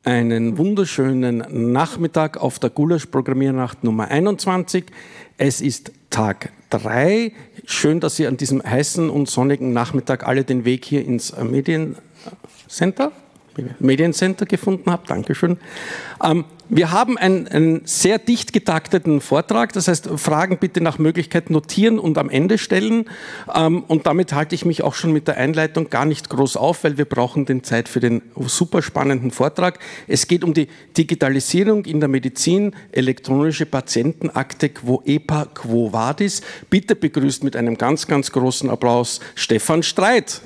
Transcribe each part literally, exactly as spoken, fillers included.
Einen wunderschönen Nachmittag auf der Gulasch-Programmiernacht Nummer einundzwanzig. Es ist Tag drei. Schön, dass Sie an diesem heißen und sonnigen Nachmittag alle den Weg hier ins Mediencenter, Mediencenter gefunden haben. Dankeschön. Ähm, wir haben einen, einen sehr dicht getakteten Vortrag. Das heißt, Fragen bitte nach Möglichkeit notieren und am Ende stellen. Ähm, und damit halte ich mich auch schon mit der Einleitung gar nicht groß auf, weil wir brauchen den Zeit für den super spannenden Vortrag. Es geht um die Digitalisierung in der Medizin, elektronische Patientenakte, Quo epa, Quo vadis. Bitte begrüßt mit einem ganz, ganz großen Applaus Stefan Streit.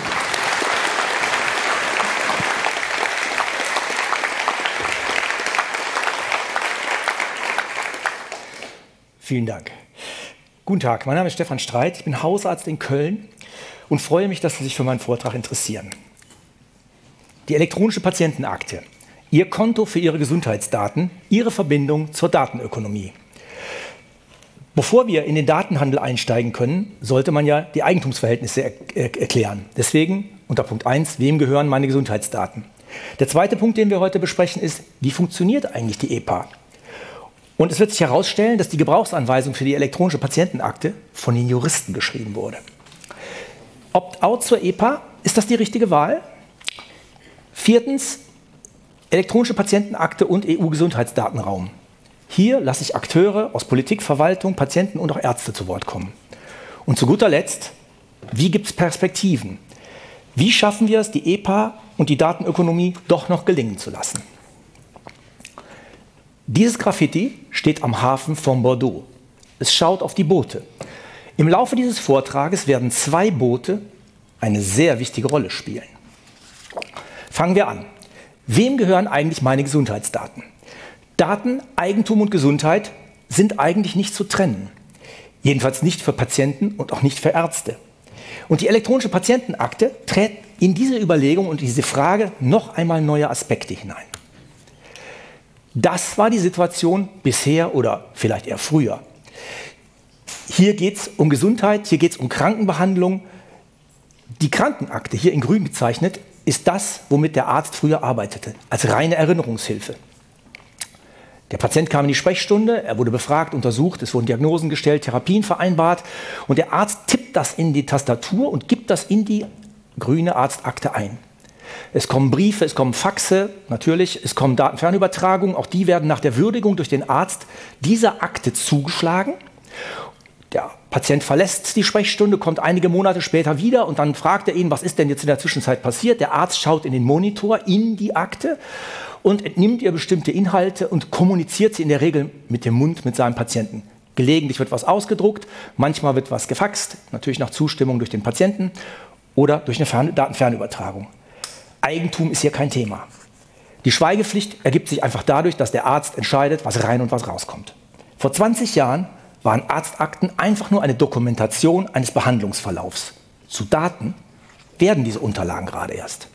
Vielen Dank. Guten Tag, mein Name ist Stefan Streit, ich bin Hausarzt in Köln und freue mich, dass Sie sich für meinen Vortrag interessieren. Die elektronische Patientenakte, Ihr Konto für Ihre Gesundheitsdaten, Ihre Verbindung zur Datenökonomie. Bevor wir in den Datenhandel einsteigen können, sollte man ja die Eigentumsverhältnisse er er erklären. Deswegen unter Punkt eins, wem gehören meine Gesundheitsdaten? Der zweite Punkt, den wir heute besprechen, ist, wie funktioniert eigentlich die epa? Und es wird sich herausstellen, dass die Gebrauchsanweisung für die elektronische Patientenakte von den Juristen geschrieben wurde. Opt-out zur epa, ist das die richtige Wahl? Viertens, elektronische Patientenakte und E U-Gesundheitsdatenraum. Hier lasse ich Akteure aus Politik, Verwaltung, Patienten und auch Ärzte zu Wort kommen. Und zu guter Letzt, wie gibt es Perspektiven? Wie schaffen wir es, die epa und die Datenökonomie doch noch gelingen zu lassen? Dieses Graffiti steht am Hafen von Bordeaux. Es schaut auf die Boote. Im Laufe dieses Vortrages werden zwei Boote eine sehr wichtige Rolle spielen. Fangen wir an. Wem gehören eigentlich meine Gesundheitsdaten? Daten, Eigentum und Gesundheit sind eigentlich nicht zu trennen. Jedenfalls nicht für Patienten und auch nicht für Ärzte. Und die elektronische Patientenakte trägt in diese Überlegung und diese Frage noch einmal neue Aspekte hinein. Das war die Situation bisher oder vielleicht eher früher. Hier geht es um Gesundheit, hier geht es um Krankenbehandlung. Die Krankenakte, hier in grün gezeichnet, ist das, womit der Arzt früher arbeitete, als reine Erinnerungshilfe. Der Patient kam in die Sprechstunde, er wurde befragt, untersucht, es wurden Diagnosen gestellt, Therapien vereinbart und der Arzt tippt das in die Tastatur und gibt das in die grüne Arztakte ein. Es kommen Briefe, es kommen Faxe, natürlich, es kommen Datenfernübertragungen, auch die werden nach der Würdigung durch den Arzt dieser Akte zugeschlagen. Der Patient verlässt die Sprechstunde, kommt einige Monate später wieder und dann fragt er ihn, was ist denn jetzt in der Zwischenzeit passiert? Der Arzt schaut in den Monitor, in die Akte und entnimmt ihr bestimmte Inhalte und kommuniziert sie in der Regel mit dem Mund mit seinem Patienten. Gelegentlich wird was ausgedruckt, manchmal wird was gefaxt, natürlich nach Zustimmung durch den Patienten oder durch eine Fern- Datenfernübertragung. Eigentum ist hier kein Thema. Die Schweigepflicht ergibt sich einfach dadurch, dass der Arzt entscheidet, was rein und was rauskommt. Vor zwanzig Jahren waren Arztakten einfach nur eine Dokumentation eines Behandlungsverlaufs. Zu Daten werden diese Unterlagen gerade erst.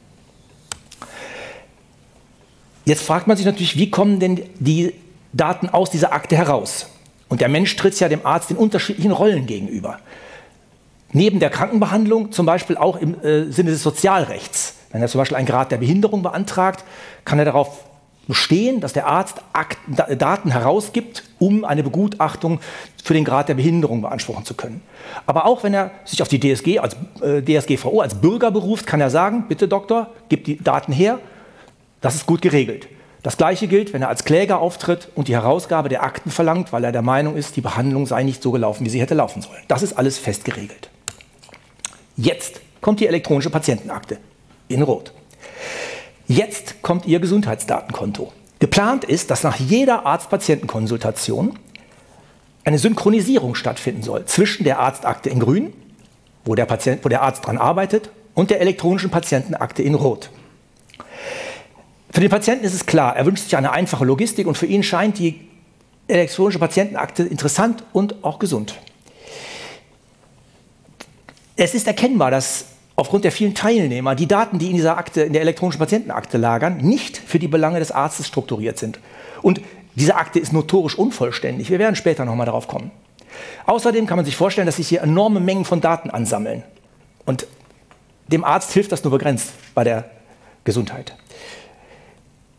Jetzt fragt man sich natürlich, wie kommen denn die Daten aus dieser Akte heraus? Und der Mensch tritt ja dem Arzt in unterschiedlichen Rollen gegenüber. Neben der Krankenbehandlung zum Beispiel auch im äh, Sinne des Sozialrechts. Wenn er zum Beispiel einen Grad der Behinderung beantragt, kann er darauf bestehen, dass der Arzt Akten, Daten herausgibt, um eine Begutachtung für den Grad der Behinderung beanspruchen zu können. Aber auch wenn er sich auf die D S G, als, äh, D S G V O als Bürger beruft, kann er sagen, bitte Doktor, gib die Daten her, das ist gut geregelt. Das Gleiche gilt, wenn er als Kläger auftritt und die Herausgabe der Akten verlangt, weil er der Meinung ist, die Behandlung sei nicht so gelaufen, wie sie hätte laufen sollen. Das ist alles fest geregelt. Jetzt kommt die elektronische Patientenakte. In Rot. Jetzt kommt Ihr Gesundheitsdatenkonto. Geplant ist, dass nach jeder Arzt-Patienten-Konsultation eine Synchronisierung stattfinden soll zwischen der Arztakte in Grün, wo der, Patient, wo der Arzt dran arbeitet, und der elektronischen Patientenakte in Rot. Für den Patienten ist es klar, er wünscht sich eine einfache Logistik und für ihn scheint die elektronische Patientenakte interessant und auch gesund. Es ist erkennbar, dass aufgrund der vielen Teilnehmer die Daten, die in dieser Akte, in der elektronischen Patientenakte lagern, nicht für die Belange des Arztes strukturiert sind. Und diese Akte ist notorisch unvollständig. Wir werden später noch mal darauf kommen. Außerdem kann man sich vorstellen, dass sich hier enorme Mengen von Daten ansammeln. Und dem Arzt hilft das nur begrenzt bei der Gesundheit.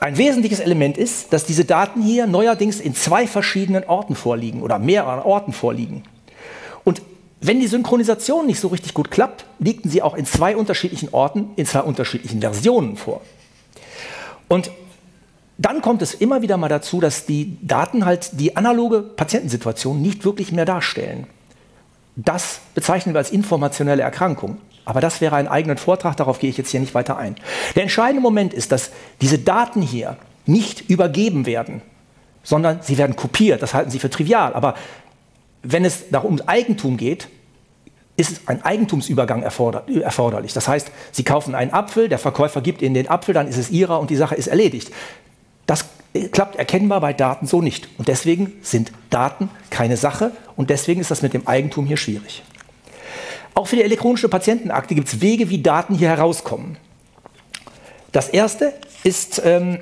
Ein wesentliches Element ist, dass diese Daten hier neuerdings in zwei verschiedenen Orten vorliegen oder mehreren Orten vorliegen. Und wenn die Synchronisation nicht so richtig gut klappt, liegen sie auch in zwei unterschiedlichen Orten, in zwei unterschiedlichen Versionen vor. Und dann kommt es immer wieder mal dazu, dass die Daten halt die analoge Patientensituation nicht wirklich mehr darstellen. Das bezeichnen wir als informationelle Erkrankung. Aber das wäre ein eigener Vortrag, darauf gehe ich jetzt hier nicht weiter ein. Der entscheidende Moment ist, dass diese Daten hier nicht übergeben werden, sondern sie werden kopiert. Das halten Sie für trivial. Aber wenn es darum Eigentum geht, ist ein Eigentumsübergang erforder erforderlich. Das heißt, Sie kaufen einen Apfel, der Verkäufer gibt Ihnen den Apfel, dann ist es Ihrer und die Sache ist erledigt. Das klappt erkennbar bei Daten so nicht. Und deswegen sind Daten keine Sache und deswegen ist das mit dem Eigentum hier schwierig. Auch für die elektronische Patientenakte gibt es Wege, wie Daten hier herauskommen. Das erste ist, ähm,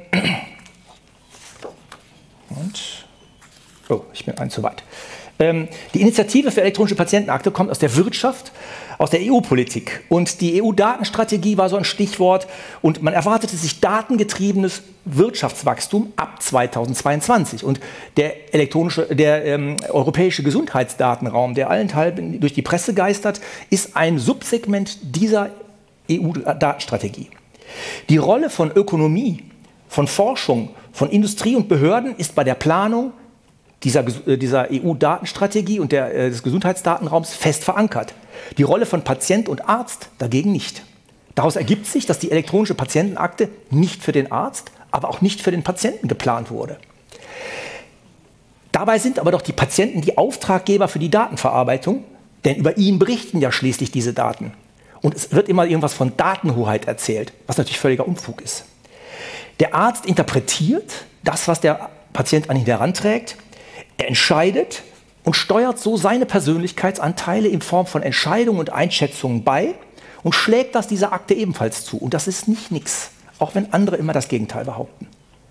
und, oh, ich bin ein zu weit. Ähm, die Initiative für elektronische Patientenakte kommt aus der Wirtschaft, aus der E U-Politik. Und die E U-Datenstrategie war so ein Stichwort. Und man erwartete sich datengetriebenes Wirtschaftswachstum ab zweitausendzweiundzwanzig. Und der, elektronische, der ähm, europäische Gesundheitsdatenraum, der allenthalben durch die Presse geistert, ist ein Subsegment dieser E U-Datenstrategie. Die Rolle von Ökonomie, von Forschung, von Industrie und Behörden ist bei der Planung dieser, dieser E U-Datenstrategie und der, äh, des Gesundheitsdatenraums fest verankert. Die Rolle von Patient und Arzt dagegen nicht. Daraus ergibt sich, dass die elektronische Patientenakte nicht für den Arzt, aber auch nicht für den Patienten geplant wurde. Dabei sind aber doch die Patienten die Auftraggeber für die Datenverarbeitung, denn über ihn berichten ja schließlich diese Daten. Und es wird immer irgendwas von Datenhoheit erzählt, was natürlich völliger Unfug ist. Der Arzt interpretiert das, was der Patient an ihn heranträgt. Er entscheidet und steuert so seine Persönlichkeitsanteile in Form von Entscheidungen und Einschätzungen bei und schlägt das dieser Akte ebenfalls zu. Und das ist nicht nix, auch wenn andere immer das Gegenteil behaupten.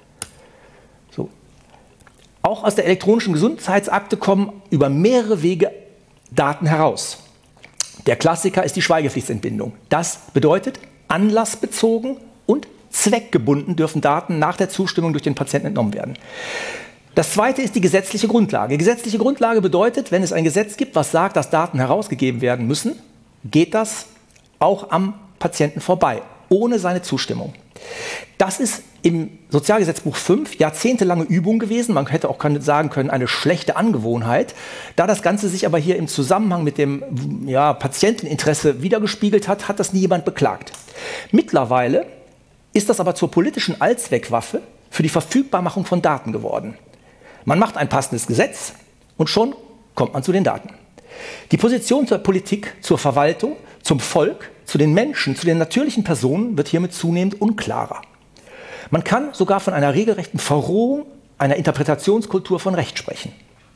So. Auch aus der elektronischen Gesundheitsakte kommen über mehrere Wege Daten heraus. Der Klassiker ist die Schweigepflichtsentbindung. Das bedeutet, anlassbezogen und zweckgebunden dürfen Daten nach der Zustimmung durch den Patienten entnommen werden. Das zweite ist die gesetzliche Grundlage. Gesetzliche Grundlage bedeutet, wenn es ein Gesetz gibt, was sagt, dass Daten herausgegeben werden müssen, geht das auch am Patienten vorbei, ohne seine Zustimmung. Das ist im Sozialgesetzbuch fünf jahrzehntelange Übung gewesen. Man hätte auch sagen können, eine schlechte Angewohnheit. Da das Ganze sich aber hier im Zusammenhang mit dem ja, Patienteninteresse wiedergespiegelt hat, hat das nie jemand beklagt. Mittlerweile ist das aber zur politischen Allzweckwaffe für die Verfügbarmachung von Daten geworden. Man macht ein passendes Gesetz und schon kommt man zu den Daten. Die Position der Politik zur Verwaltung, zum Volk, zu den Menschen, zu den natürlichen Personen wird hiermit zunehmend unklarer. Man kann sogar von einer regelrechten Verrohung einer Interpretationskultur von Recht sprechen.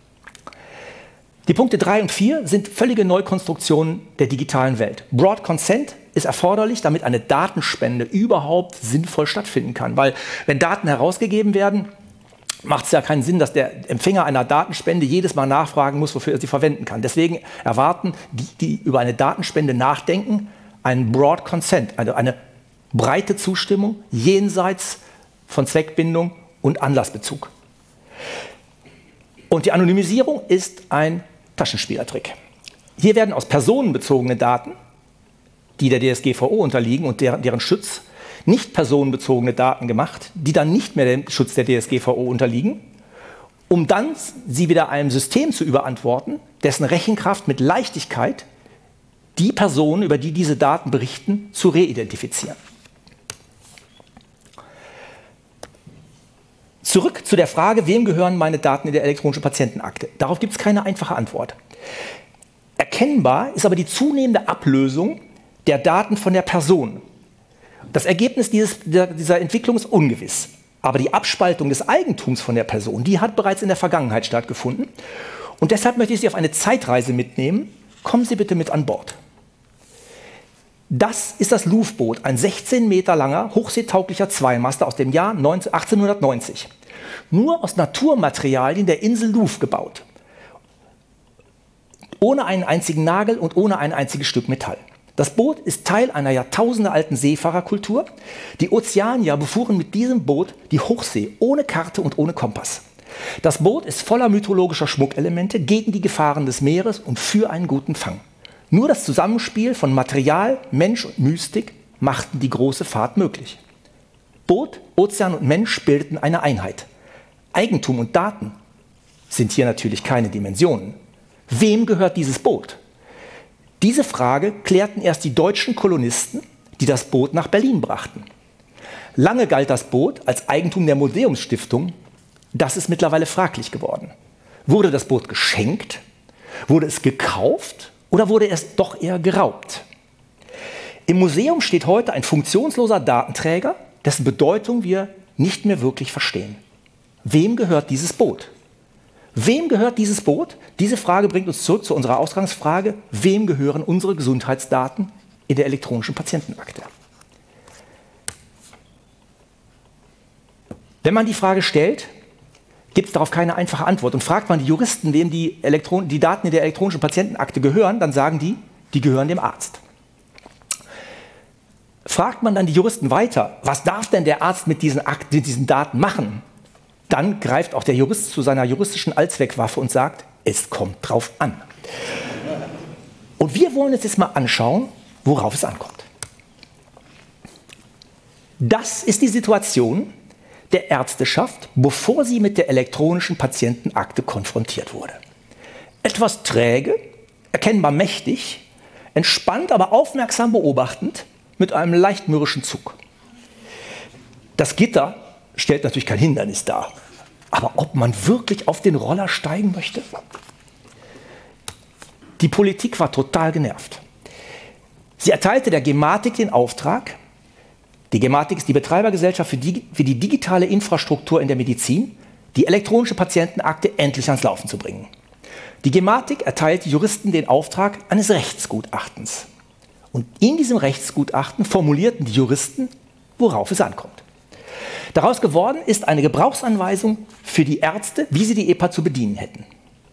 Die Punkte drei und vier sind völlige Neukonstruktionen der digitalen Welt. Broad Consent ist erforderlich, damit eine Datenspende überhaupt sinnvoll stattfinden kann. Weil wenn Daten herausgegeben werden, macht es ja keinen Sinn, dass der Empfänger einer Datenspende jedes Mal nachfragen muss, wofür er sie verwenden kann. Deswegen erwarten die, die über eine Datenspende nachdenken, einen Broad Consent, also eine breite Zustimmung jenseits von Zweckbindung und Anlassbezug. Und die Anonymisierung ist ein Taschenspielertrick. Hier werden aus personenbezogene Daten, die der D S G V O unterliegen und deren, deren Schutz, nicht personenbezogene Daten gemacht, die dann nicht mehr dem Schutz der D S G V O unterliegen, um dann sie wieder einem System zu überantworten, dessen Rechenkraft mit Leichtigkeit die Personen, über die diese Daten berichten, zu reidentifizieren. Zurück zu der Frage, wem gehören meine Daten in der elektronischen Patientenakte? Darauf gibt es keine einfache Antwort. Erkennbar ist aber die zunehmende Ablösung der Daten von der Person. Das Ergebnis dieses, dieser Entwicklung ist ungewiss. Aber die Abspaltung des Eigentums von der Person, die hat bereits in der Vergangenheit stattgefunden. Und deshalb möchte ich Sie auf eine Zeitreise mitnehmen. Kommen Sie bitte mit an Bord. Das ist das Louvre-Boot, ein sechzehn Meter langer, hochseetauglicher Zweimaster aus dem Jahr achtzehnhundertneunzig. Nur aus Naturmaterialien der Insel Louvre gebaut. Ohne einen einzigen Nagel und ohne ein einziges Stück Metall. Das Boot ist Teil einer jahrtausendealten Seefahrerkultur. Die Ozeanier befuhren mit diesem Boot die Hochsee ohne Karte und ohne Kompass. Das Boot ist voller mythologischer Schmuckelemente gegen die Gefahren des Meeres und für einen guten Fang. Nur das Zusammenspiel von Material, Mensch und Mystik machten die große Fahrt möglich. Boot, Ozean und Mensch bildeten eine Einheit. Eigentum und Daten sind hier natürlich keine Dimensionen. Wem gehört dieses Boot? Diese Frage klärten erst die deutschen Kolonisten, die das Boot nach Berlin brachten. Lange galt das Boot als Eigentum der Museumsstiftung. Das ist mittlerweile fraglich geworden. Wurde das Boot geschenkt? Wurde es gekauft? Oder wurde es doch eher geraubt? Im Museum steht heute ein funktionsloser Datenträger, dessen Bedeutung wir nicht mehr wirklich verstehen. Wem gehört dieses Boot? Wem gehört dieses Boot? Diese Frage bringt uns zurück zu unserer Ausgangsfrage, wem gehören unsere Gesundheitsdaten in der elektronischen Patientenakte? Wenn man die Frage stellt, gibt es darauf keine einfache Antwort. Und fragt man die Juristen, wem die, Elektron die Daten in der elektronischen Patientenakte gehören, dann sagen die, die gehören dem Arzt. Fragt man dann die Juristen weiter, was darf denn der Arzt mit diesen, Akten, mit diesen Daten machen? Dann greift auch der Jurist zu seiner juristischen Allzweckwaffe und sagt, es kommt drauf an. Und wir wollen uns jetzt mal anschauen, worauf es ankommt. Das ist die Situation der Ärzteschaft, bevor sie mit der elektronischen Patientenakte konfrontiert wurde. Etwas träge, erkennbar mächtig, entspannt, aber aufmerksam beobachtend, mit einem leicht mürrischen Zug. Das Gitter stellt natürlich kein Hindernis dar. Aber ob man wirklich auf den Roller steigen möchte? Die Politik war total genervt. Sie erteilte der Gematik den Auftrag, die Gematik ist die Betreibergesellschaft für die, für die digitale Infrastruktur in der Medizin, die elektronische Patientenakte endlich ans Laufen zu bringen. Die Gematik erteilte Juristen den Auftrag eines Rechtsgutachtens. Und in diesem Rechtsgutachten formulierten die Juristen, worauf es ankommt. Daraus geworden ist eine Gebrauchsanweisung für die Ärzte, wie sie die E P A zu bedienen hätten.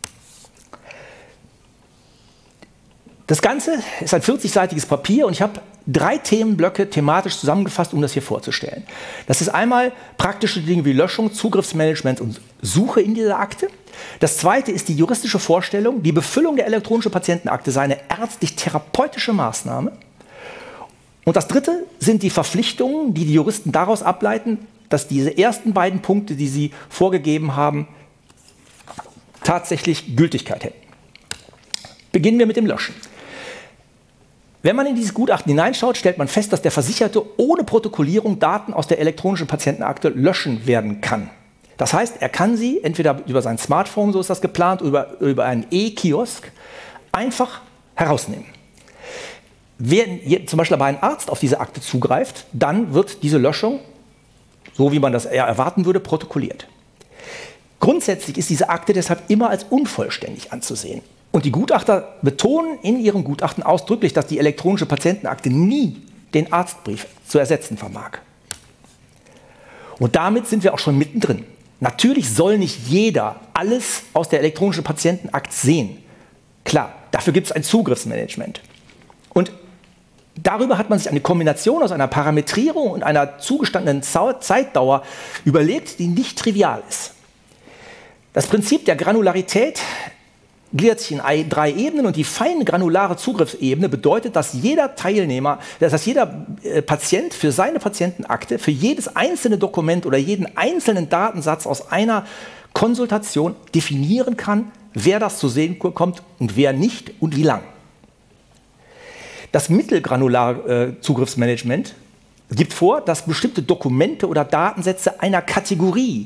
Das Ganze ist ein vierzigseitiges Papier und ich habe drei Themenblöcke thematisch zusammengefasst, um das hier vorzustellen. Das ist einmal praktische Dinge wie Löschung, Zugriffsmanagement und Suche in dieser Akte. Das zweite ist die juristische Vorstellung, die Befüllung der elektronischen Patientenakte sei eine ärztlich-therapeutische Maßnahme. Und das dritte sind die Verpflichtungen, die die Juristen daraus ableiten, dass diese ersten beiden Punkte, die sie vorgegeben haben, tatsächlich Gültigkeit hätten. Beginnen wir mit dem Löschen. Wenn man in dieses Gutachten hineinschaut, stellt man fest, dass der Versicherte ohne Protokollierung Daten aus der elektronischen Patientenakte löschen werden kann. Das heißt, er kann sie entweder über sein Smartphone, so ist das geplant, oder über, über einen E-Kiosk einfach herausnehmen. Wenn zum Beispiel aber ein Arzt auf diese Akte zugreift, dann wird diese Löschung, so wie man das eher erwarten würde, protokolliert. Grundsätzlich ist diese Akte deshalb immer als unvollständig anzusehen. Und die Gutachter betonen in ihrem Gutachten ausdrücklich, dass die elektronische Patientenakte nie den Arztbrief zu ersetzen vermag. Und damit sind wir auch schon mittendrin. Natürlich soll nicht jeder alles aus der elektronischen Patientenakte sehen. Klar, dafür gibt es ein Zugriffsmanagement. Und darüber hat man sich eine Kombination aus einer Parametrierung und einer zugestandenen Zeitdauer überlegt, die nicht trivial ist. Das Prinzip der Granularität gliedert sich in drei Ebenen und die feine granulare Zugriffsebene bedeutet, dass jeder Teilnehmer, dass jeder Patient für seine Patientenakte, für jedes einzelne Dokument oder jeden einzelnen Datensatz aus einer Konsultation definieren kann, wer das zu sehen kommt und wer nicht und wie lang. Das mittelgranulare äh, Zugriffsmanagement gibt vor, dass bestimmte Dokumente oder Datensätze einer Kategorie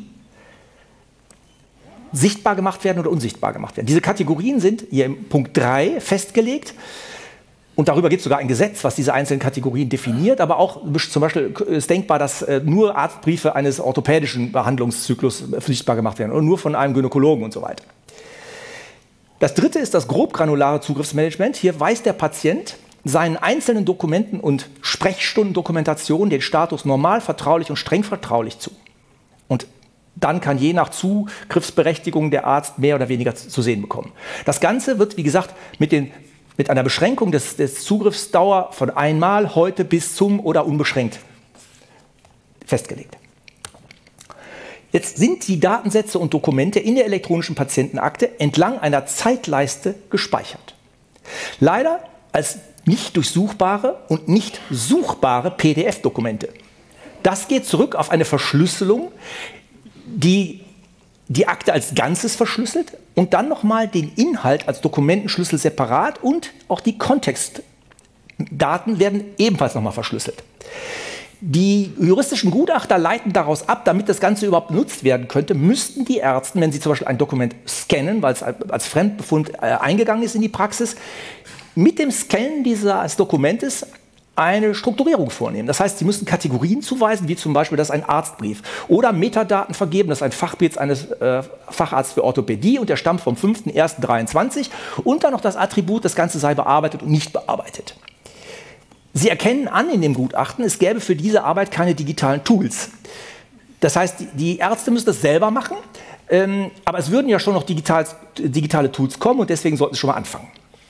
sichtbar gemacht werden oder unsichtbar gemacht werden. Diese Kategorien sind hier im Punkt drei festgelegt und darüber gibt es sogar ein Gesetz, was diese einzelnen Kategorien definiert, aber auch zum Beispiel ist denkbar, dass äh, nur Arztbriefe eines orthopädischen Behandlungszyklus sichtbar gemacht werden oder nur von einem Gynäkologen und so weiter. Das dritte ist das grobgranulare Zugriffsmanagement. Hier weiß der Patient seinen einzelnen Dokumenten und Sprechstundendokumentationen den Status normal, vertraulich und streng vertraulich zu. Und dann kann je nach Zugriffsberechtigung der Arzt mehr oder weniger zu sehen bekommen. Das Ganze wird, wie gesagt, mit den mit einer Beschränkung des, des Zugriffsdauer von einmal, heute bis zum oder unbeschränkt festgelegt. Jetzt sind die Datensätze und Dokumente in der elektronischen Patientenakte entlang einer Zeitleiste gespeichert. Leider als nicht durchsuchbare und nicht suchbare P D F-Dokumente. Das geht zurück auf eine Verschlüsselung, die die Akte als Ganzes verschlüsselt und dann nochmal den Inhalt als Dokumentenschlüssel separat und auch die Kontextdaten werden ebenfalls nochmal verschlüsselt. Die juristischen Gutachter leiten daraus ab, damit das Ganze überhaupt benutzt werden könnte, müssten die Ärzte, wenn sie zum Beispiel ein Dokument scannen, weil es als Fremdbefund äh, eingegangen ist in die Praxis, mit dem Scannen dieses Dokumentes eine Strukturierung vornehmen. Das heißt, sie müssen Kategorien zuweisen, wie zum Beispiel, das ist ein Arztbrief. Oder Metadaten vergeben, das ist ein Fachbrief eines äh, Facharztes für Orthopädie und der stammt vom fünften ersten dreiundzwanzig und dann noch das Attribut, das Ganze sei bearbeitet und nicht bearbeitet. Sie erkennen an in dem Gutachten, es gäbe für diese Arbeit keine digitalen Tools. Das heißt, die, die Ärzte müssen das selber machen, ähm, aber es würden ja schon noch digital, digitale Tools kommen und deswegen sollten sie schon mal anfangen.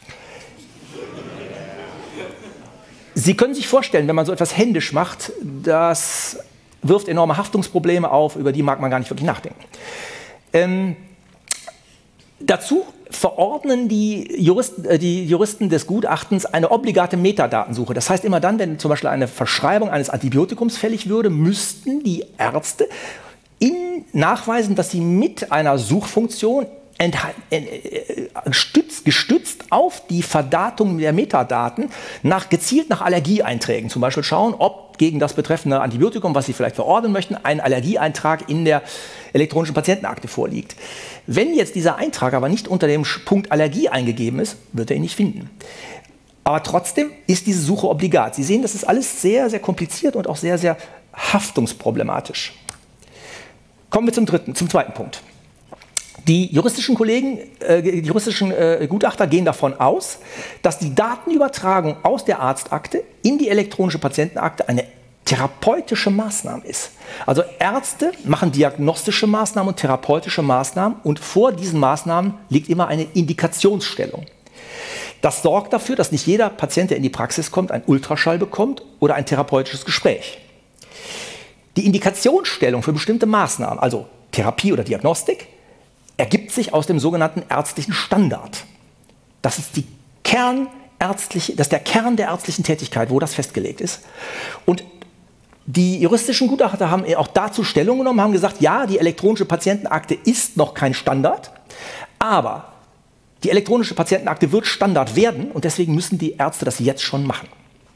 Sie können sich vorstellen, wenn man so etwas händisch macht, das wirft enorme Haftungsprobleme auf, über die mag man gar nicht wirklich nachdenken. Ähm, dazu verordnen die Juristen, äh, die Juristen des Gutachtens eine obligate Metadatensuche. Das heißt, immer dann, wenn zum Beispiel eine Verschreibung eines Antibiotikums fällig würde, müssten die Ärzte in nachweisen, dass sie mit einer Suchfunktion Gestützt, gestützt auf die Verdatung der Metadaten nach, gezielt nach Allergieeinträgen zum Beispiel schauen, ob gegen das betreffende Antibiotikum, was Sie vielleicht verordnen möchten, ein Allergieeintrag in der elektronischen Patientenakte vorliegt. Wenn jetzt dieser Eintrag aber nicht unter dem Punkt Allergie eingegeben ist, wird er ihn nicht finden. Aber trotzdem ist diese Suche obligat. Sie sehen, das ist alles sehr, sehr kompliziert und auch sehr, sehr haftungsproblematisch. Kommen wir zum dritten, zum zweiten Punkt. Die juristischen Kollegen, äh, die juristischen äh, Gutachter gehen davon aus, dass die Datenübertragung aus der Arztakte in die elektronische Patientenakte eine therapeutische Maßnahme ist. Also Ärzte machen diagnostische Maßnahmen und therapeutische Maßnahmen und vor diesen Maßnahmen liegt immer eine Indikationsstellung. Das sorgt dafür, dass nicht jeder Patient, der in die Praxis kommt, einen Ultraschall bekommt oder ein therapeutisches Gespräch. Die Indikationsstellung für bestimmte Maßnahmen, also Therapie oder Diagnostik, ergibt sich aus dem sogenannten ärztlichen Standard. Das ist, die kernärztliche, das ist der Kern der ärztlichen Tätigkeit, wo das festgelegt ist. Und die juristischen Gutachter haben auch dazu Stellung genommen, haben gesagt, ja, die elektronische Patientenakte ist noch kein Standard, aber die elektronische Patientenakte wird Standard werden und deswegen müssen die Ärzte das jetzt schon machen.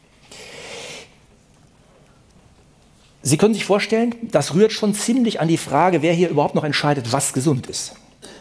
Sie können sich vorstellen, das rührt schon ziemlich an die Frage, wer hier überhaupt noch entscheidet, was gesund ist.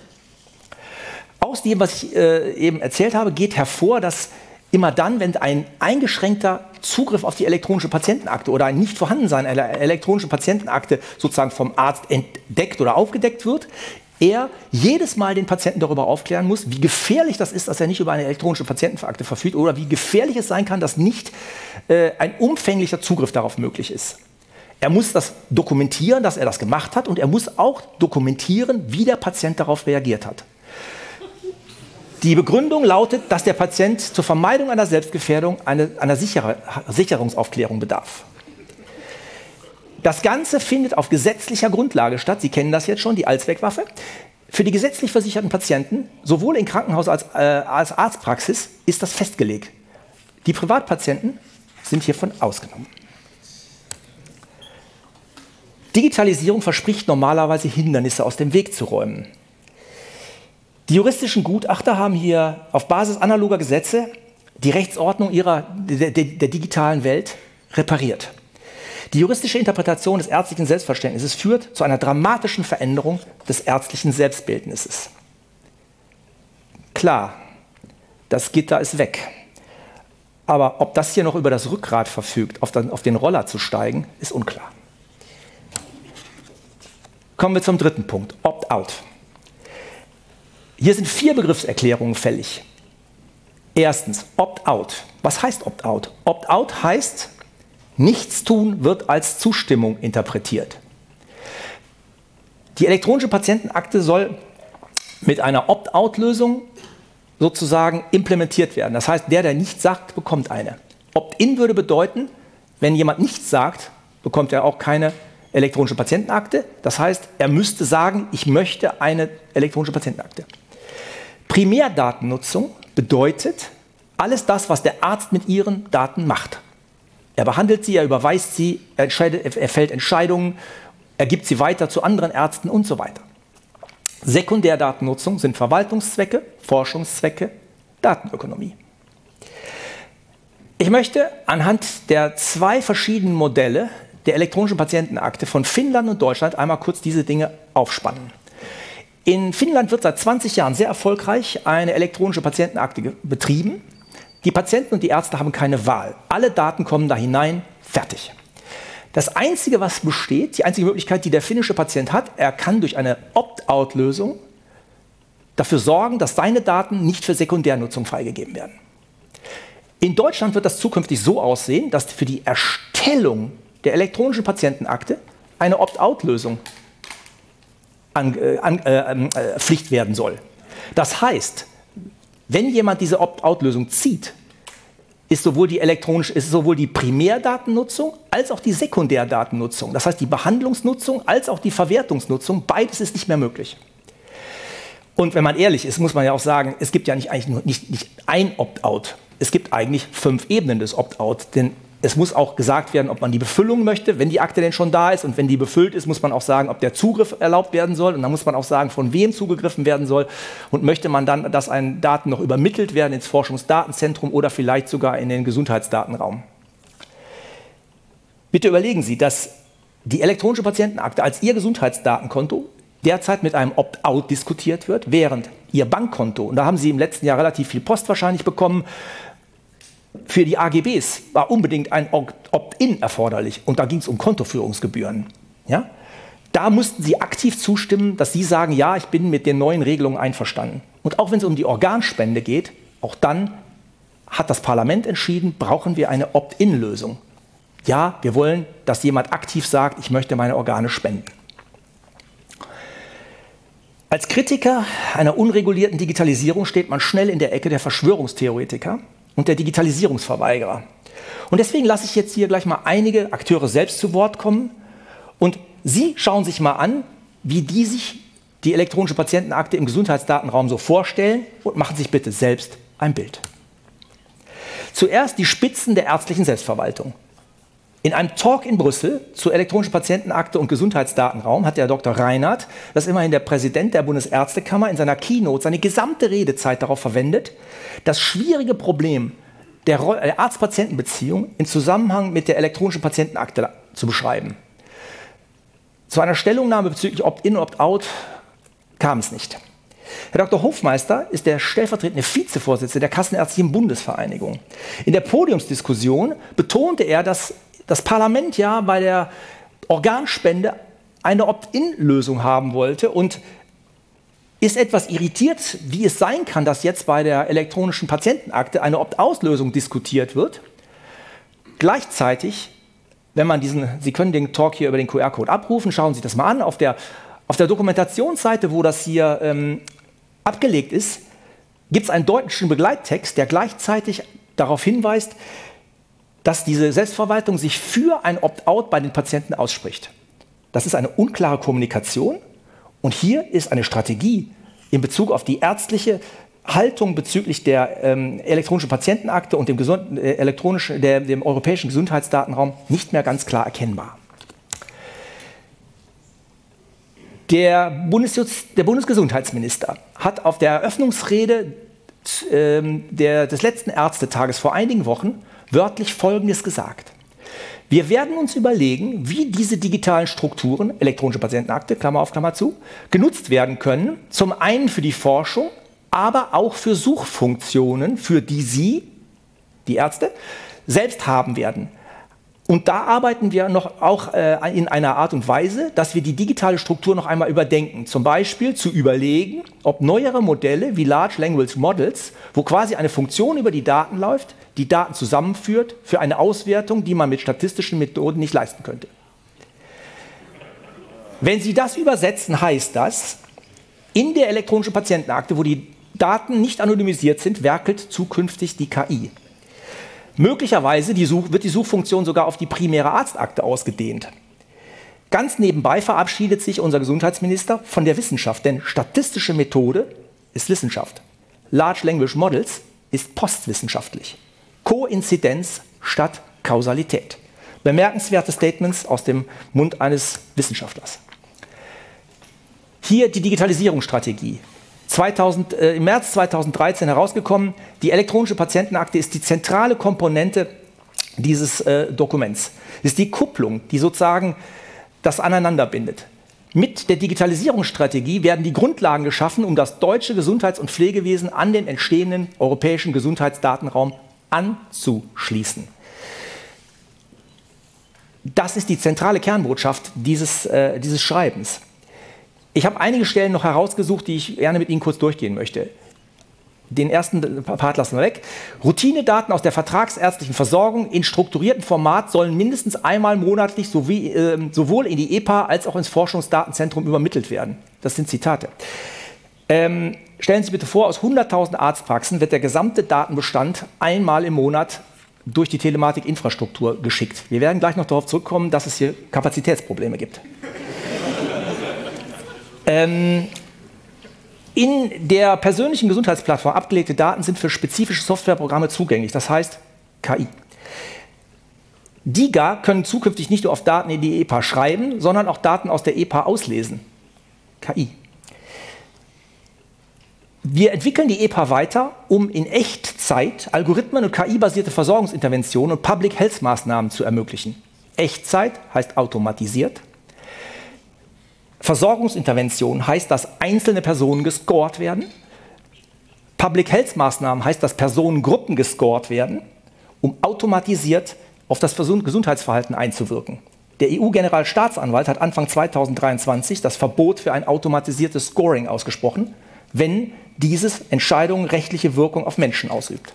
Aus dem, was ich äh, eben erzählt habe, geht hervor, dass immer dann, wenn ein eingeschränkter Zugriff auf die elektronische Patientenakte oder ein Nichtvorhandensein einer elektronischen Patientenakte sozusagen vom Arzt entdeckt oder aufgedeckt wird, er jedes Mal den Patienten darüber aufklären muss, wie gefährlich das ist, dass er nicht über eine elektronische Patientenakte verfügt oder wie gefährlich es sein kann, dass nicht äh, ein umfänglicher Zugriff darauf möglich ist. Er muss das dokumentieren, dass er das gemacht hat und er muss auch dokumentieren, wie der Patient darauf reagiert hat. Die Begründung lautet, dass der Patient zur Vermeidung einer Selbstgefährdung eine, einer Sicher Sicherungsaufklärung bedarf. Das Ganze findet auf gesetzlicher Grundlage statt. Sie kennen das jetzt schon, die Allzweckwaffe. Für die gesetzlich versicherten Patienten, sowohl im Krankenhaus als, äh, als Arztpraxis, ist das festgelegt. Die Privatpatienten sind hiervon ausgenommen. Digitalisierung verspricht normalerweise Hindernisse aus dem Weg zu räumen. Die juristischen Gutachter haben hier auf Basis analoger Gesetze die Rechtsordnung ihrer, der, der, der digitalen Welt repariert. Die juristische Interpretation des ärztlichen Selbstverständnisses führt zu einer dramatischen Veränderung des ärztlichen Selbstbildnisses. Klar, das Gitter ist weg. Aber ob das hier noch über das Rückgrat verfügt, auf den, auf den Roller zu steigen, ist unklar. Kommen wir zum dritten Punkt, Opt-out. Hier sind vier Begriffserklärungen fällig. Erstens, Opt-out. Was heißt Opt-out? Opt-out heißt, nichts tun wird als Zustimmung interpretiert. Die elektronische Patientenakte soll mit einer Opt-out-Lösung sozusagen implementiert werden. Das heißt, der, der nichts sagt, bekommt eine. Opt-in würde bedeuten, wenn jemand nichts sagt, bekommt er auch keine elektronische Patientenakte. Das heißt, er müsste sagen, ich möchte eine elektronische Patientenakte. Primärdatennutzung bedeutet alles das, was der Arzt mit ihren Daten macht. Er behandelt sie, er überweist sie, er, entscheidet, er fällt Entscheidungen, er gibt sie weiter zu anderen Ärzten und so weiter. Sekundärdatennutzung sind Verwaltungszwecke, Forschungszwecke, Datenökonomie. Ich möchte anhand der zwei verschiedenen Modelle der elektronischen Patientenakte von Finnland und Deutschland einmal kurz diese Dinge aufspannen. In Finnland wird seit zwanzig Jahren sehr erfolgreich eine elektronische Patientenakte betrieben. Die Patienten und die Ärzte haben keine Wahl. Alle Daten kommen da hinein, fertig. Das Einzige, was besteht, die einzige Möglichkeit, die der finnische Patient hat, er kann durch eine Opt-out-Lösung dafür sorgen, dass seine Daten nicht für Sekundärnutzung freigegeben werden. In Deutschland wird das zukünftig so aussehen, dass für die Erstellung der elektronischen Patientenakte eine Opt-out-Lösung an, äh, an, äh, äh, Pflicht werden soll. Das heißt, wenn jemand diese Opt-out-Lösung zieht, ist sowohl die elektronische, ist sowohl die Primärdatennutzung als auch die Sekundärdatennutzung, das heißt die Behandlungsnutzung als auch die Verwertungsnutzung, beides ist nicht mehr möglich. Und wenn man ehrlich ist, muss man ja auch sagen, es gibt ja nicht, eigentlich nur, nicht, nicht ein Opt-out, es gibt eigentlich fünf Ebenen des Opt-out, denn es muss auch gesagt werden, ob man die Befüllung möchte, wenn die Akte denn schon da ist, und wenn die befüllt ist, muss man auch sagen, ob der Zugriff erlaubt werden soll, und dann muss man auch sagen, von wem zugegriffen werden soll, und möchte man dann, dass ein Daten noch übermittelt werden ins Forschungsdatenzentrum oder vielleicht sogar in den Gesundheitsdatenraum. Bitte überlegen Sie, dass die elektronische Patientenakte als Ihr Gesundheitsdatenkonto derzeit mit einem Opt-out diskutiert wird, während Ihr Bankkonto, und da haben Sie im letzten Jahr relativ viel Post wahrscheinlich bekommen, für die A G Bs war unbedingt ein Opt-in erforderlich, und da ging es um Kontoführungsgebühren. Ja? Da mussten Sie aktiv zustimmen, dass Sie sagen, ja, ich bin mit den neuen Regelungen einverstanden. Und auch wenn es um die Organspende geht, auch dann hat das Parlament entschieden, brauchen wir eine Opt-in-Lösung. Ja, wir wollen, dass jemand aktiv sagt, ich möchte meine Organe spenden. Als Kritiker einer unregulierten Digitalisierung steht man schnell in der Ecke der Verschwörungstheoretiker und der Digitalisierungsverweigerer. Und deswegen lasse ich jetzt hier gleich mal einige Akteure selbst zu Wort kommen, und Sie schauen sich mal an, wie die sich die elektronische Patientenakte im Gesundheitsdatenraum so vorstellen, und machen sich bitte selbst ein Bild. Zuerst die Spitzen der ärztlichen Selbstverwaltung. In einem Talk in Brüssel zur elektronischen Patientenakte und Gesundheitsdatenraum hat der Doktor Reinhardt, das ist immerhin der Präsident der Bundesärztekammer, in seiner Keynote seine gesamte Redezeit darauf verwendet, das schwierige Problem der Arzt-Patienten-Beziehung im Zusammenhang mit der elektronischen Patientenakte zu beschreiben. Zu einer Stellungnahme bezüglich Opt-in und Opt-out kam es nicht. Herr Doktor Hofmeister ist der stellvertretende Vizevorsitzende der Kassenärztlichen Bundesvereinigung. In der Podiumsdiskussion betonte er, dass das Parlament ja bei der Organspende eine Opt-in-Lösung haben wollte, und ist etwas irritiert, wie es sein kann, dass jetzt bei der elektronischen Patientenakte eine Opt-out-Lösung diskutiert wird. Gleichzeitig, wenn man diesen, Sie können den Talk hier über den Q R-Code abrufen, schauen Sie das mal an, auf der, auf der Dokumentationsseite, wo das hier ähm, abgelegt ist, gibt es einen deutschen Begleittext, der gleichzeitig darauf hinweist, dass diese Selbstverwaltung sich für ein Opt-out bei den Patienten ausspricht. Das ist eine unklare Kommunikation, und hier ist eine Strategie in Bezug auf die ärztliche Haltung bezüglich der ähm, elektronischen Patientenakte und dem, Gesund äh, elektronischen, der, dem europäischen Gesundheitsdatenraum nicht mehr ganz klar erkennbar. Der, Bundesjust der Bundesgesundheitsminister hat auf der Eröffnungsrede äh, der, des letzten Ärztetages vor einigen Wochen wörtlich Folgendes gesagt: Wir werden uns überlegen, wie diese digitalen Strukturen, elektronische Patientenakte, Klammer auf, Klammer zu, genutzt werden können, zum einen für die Forschung, aber auch für Suchfunktionen, für die Sie, die Ärzte, selbst haben werden. Und da arbeiten wir noch auch äh, in einer Art und Weise, dass wir die digitale Struktur noch einmal überdenken. Zum Beispiel zu überlegen, ob neuere Modelle wie Large Language Models, wo quasi eine Funktion über die Daten läuft, die Daten zusammenführt für eine Auswertung, die man mit statistischen Methoden nicht leisten könnte. Wenn Sie das übersetzen, heißt das, in der elektronischen Patientenakte, wo die Daten nicht anonymisiert sind, werkelt zukünftig die K I. Möglicherweise die Such- wird die Suchfunktion sogar auf die primäre Arztakte ausgedehnt. Ganz nebenbei verabschiedet sich unser Gesundheitsminister von der Wissenschaft, denn statistische Methode ist Wissenschaft. Large Language Models ist postwissenschaftlich. Koinzidenz statt Kausalität. Bemerkenswerte Statements aus dem Mund eines Wissenschaftlers. Hier die Digitalisierungsstrategie. zweitausend, äh, im März zweitausenddreizehn herausgekommen, die elektronische Patientenakte ist die zentrale Komponente dieses äh, Dokuments. Es ist die Kupplung, die sozusagen das aneinander bindet. Mit der Digitalisierungsstrategie werden die Grundlagen geschaffen, um das deutsche Gesundheits- und Pflegewesen an den entstehenden europäischen Gesundheitsdatenraum anzuschließen. Das ist die zentrale Kernbotschaft dieses, äh, dieses Schreibens. Ich habe einige Stellen noch herausgesucht, die ich gerne mit Ihnen kurz durchgehen möchte. Den ersten Part lassen wir weg. Routinedaten aus der vertragsärztlichen Versorgung in strukturiertem Format sollen mindestens einmal monatlich sowie, äh, sowohl in die E P A als auch ins Forschungsdatenzentrum übermittelt werden. Das sind Zitate. Ähm, stellen Sie sich bitte vor, aus hunderttausend Arztpraxen wird der gesamte Datenbestand einmal im Monat durch die Telematikinfrastruktur geschickt. Wir werden gleich noch darauf zurückkommen, dass es hier Kapazitätsprobleme gibt. ähm, In der persönlichen Gesundheitsplattform abgelegte Daten sind für spezifische Softwareprogramme zugänglich, das heißt K I. D I G A können zukünftig nicht nur auf Daten in die E P A schreiben, sondern auch Daten aus der E P A auslesen. K I. Wir entwickeln die E P A weiter, um in Echtzeit Algorithmen und K I-basierte Versorgungsinterventionen und Public Health Maßnahmen zu ermöglichen. Echtzeit heißt automatisiert. Versorgungsintervention heißt, dass einzelne Personen gescored werden. Public Health Maßnahmen heißt, dass Personengruppen gescored werden, um automatisiert auf das Gesundheitsverhalten einzuwirken. Der E U-Generalstaatsanwalt hat Anfang zweitausenddreiundzwanzig das Verbot für ein automatisiertes Scoring ausgesprochen, wenn dieses Entscheidungen rechtliche Wirkung auf Menschen ausübt.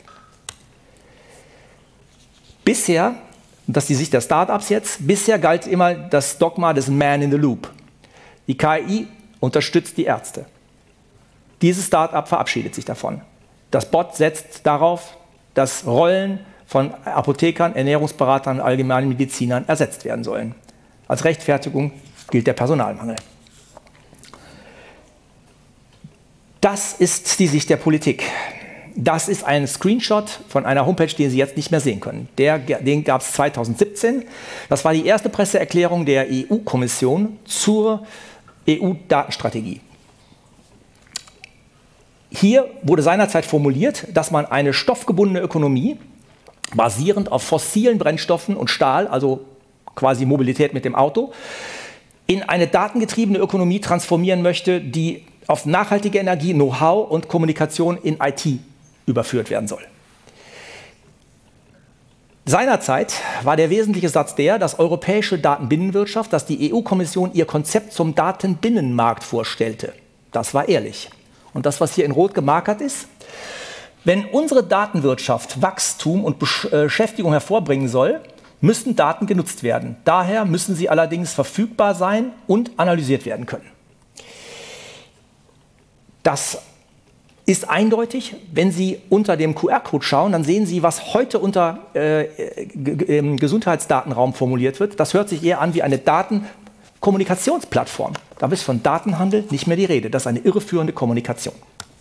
Bisher, das ist die Sicht der Startups jetzt, bisher galt immer das Dogma des Man in the Loop. Die K I unterstützt die Ärzte. Dieses Start-up verabschiedet sich davon. Das Bot setzt darauf, dass Rollen von Apothekern, Ernährungsberatern und allgemeinen Medizinern ersetzt werden sollen. Als Rechtfertigung gilt der Personalmangel. Das ist die Sicht der Politik. Das ist ein Screenshot von einer Homepage, die Sie jetzt nicht mehr sehen können. Der, den gab es zweitausendsiebzehn. Das war die erste Presseerklärung der E U-Kommission zur E U-Datenstrategie. Hier wurde seinerzeit formuliert, dass man eine stoffgebundene Ökonomie basierend auf fossilen Brennstoffen und Stahl, also quasi Mobilität mit dem Auto, in eine datengetriebene Ökonomie transformieren möchte, die auf nachhaltige Energie, Know-how und Kommunikation in I T überführt werden soll. Seinerzeit war der wesentliche Satz der, dass europäische Datenbinnenwirtschaft, dass die E U-Kommission ihr Konzept zum Datenbinnenmarkt vorstellte. Das war ehrlich. Und das, was hier in Rot gemarkert ist, wenn unsere Datenwirtschaft Wachstum und Beschäftigung hervorbringen soll, müssen Daten genutzt werden. Daher müssen sie allerdings verfügbar sein und analysiert werden können. Das ist eindeutig. Wenn Sie unter dem Q R-Code schauen, dann sehen Sie, was heute unter äh, im Gesundheitsdatenraum formuliert wird. Das hört sich eher an wie eine Datenkommunikationsplattform. Da ist von Datenhandel nicht mehr die Rede. Das ist eine irreführende Kommunikation.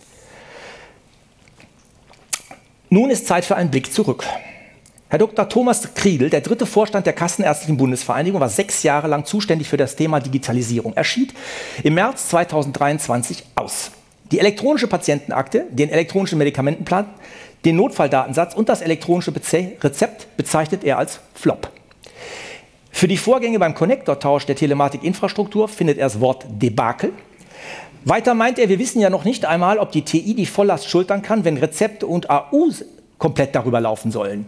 Nun ist Zeit für einen Blick zurück. Herr Doktor Thomas Kriedel, der dritte Vorstand der Kassenärztlichen Bundesvereinigung, war sechs Jahre lang zuständig für das Thema Digitalisierung. Er schied im März zweitausenddreiundzwanzig aus. Die elektronische Patientenakte, den elektronischen Medikamentenplan, den Notfalldatensatz und das elektronische Rezept bezeichnet er als Flop. Für die Vorgänge beim Konnektortausch der Telematikinfrastruktur findet er das Wort Debakel. Weiter meint er, wir wissen ja noch nicht einmal, ob die T I die Volllast schultern kann, wenn Rezepte und A Us komplett darüber laufen sollen.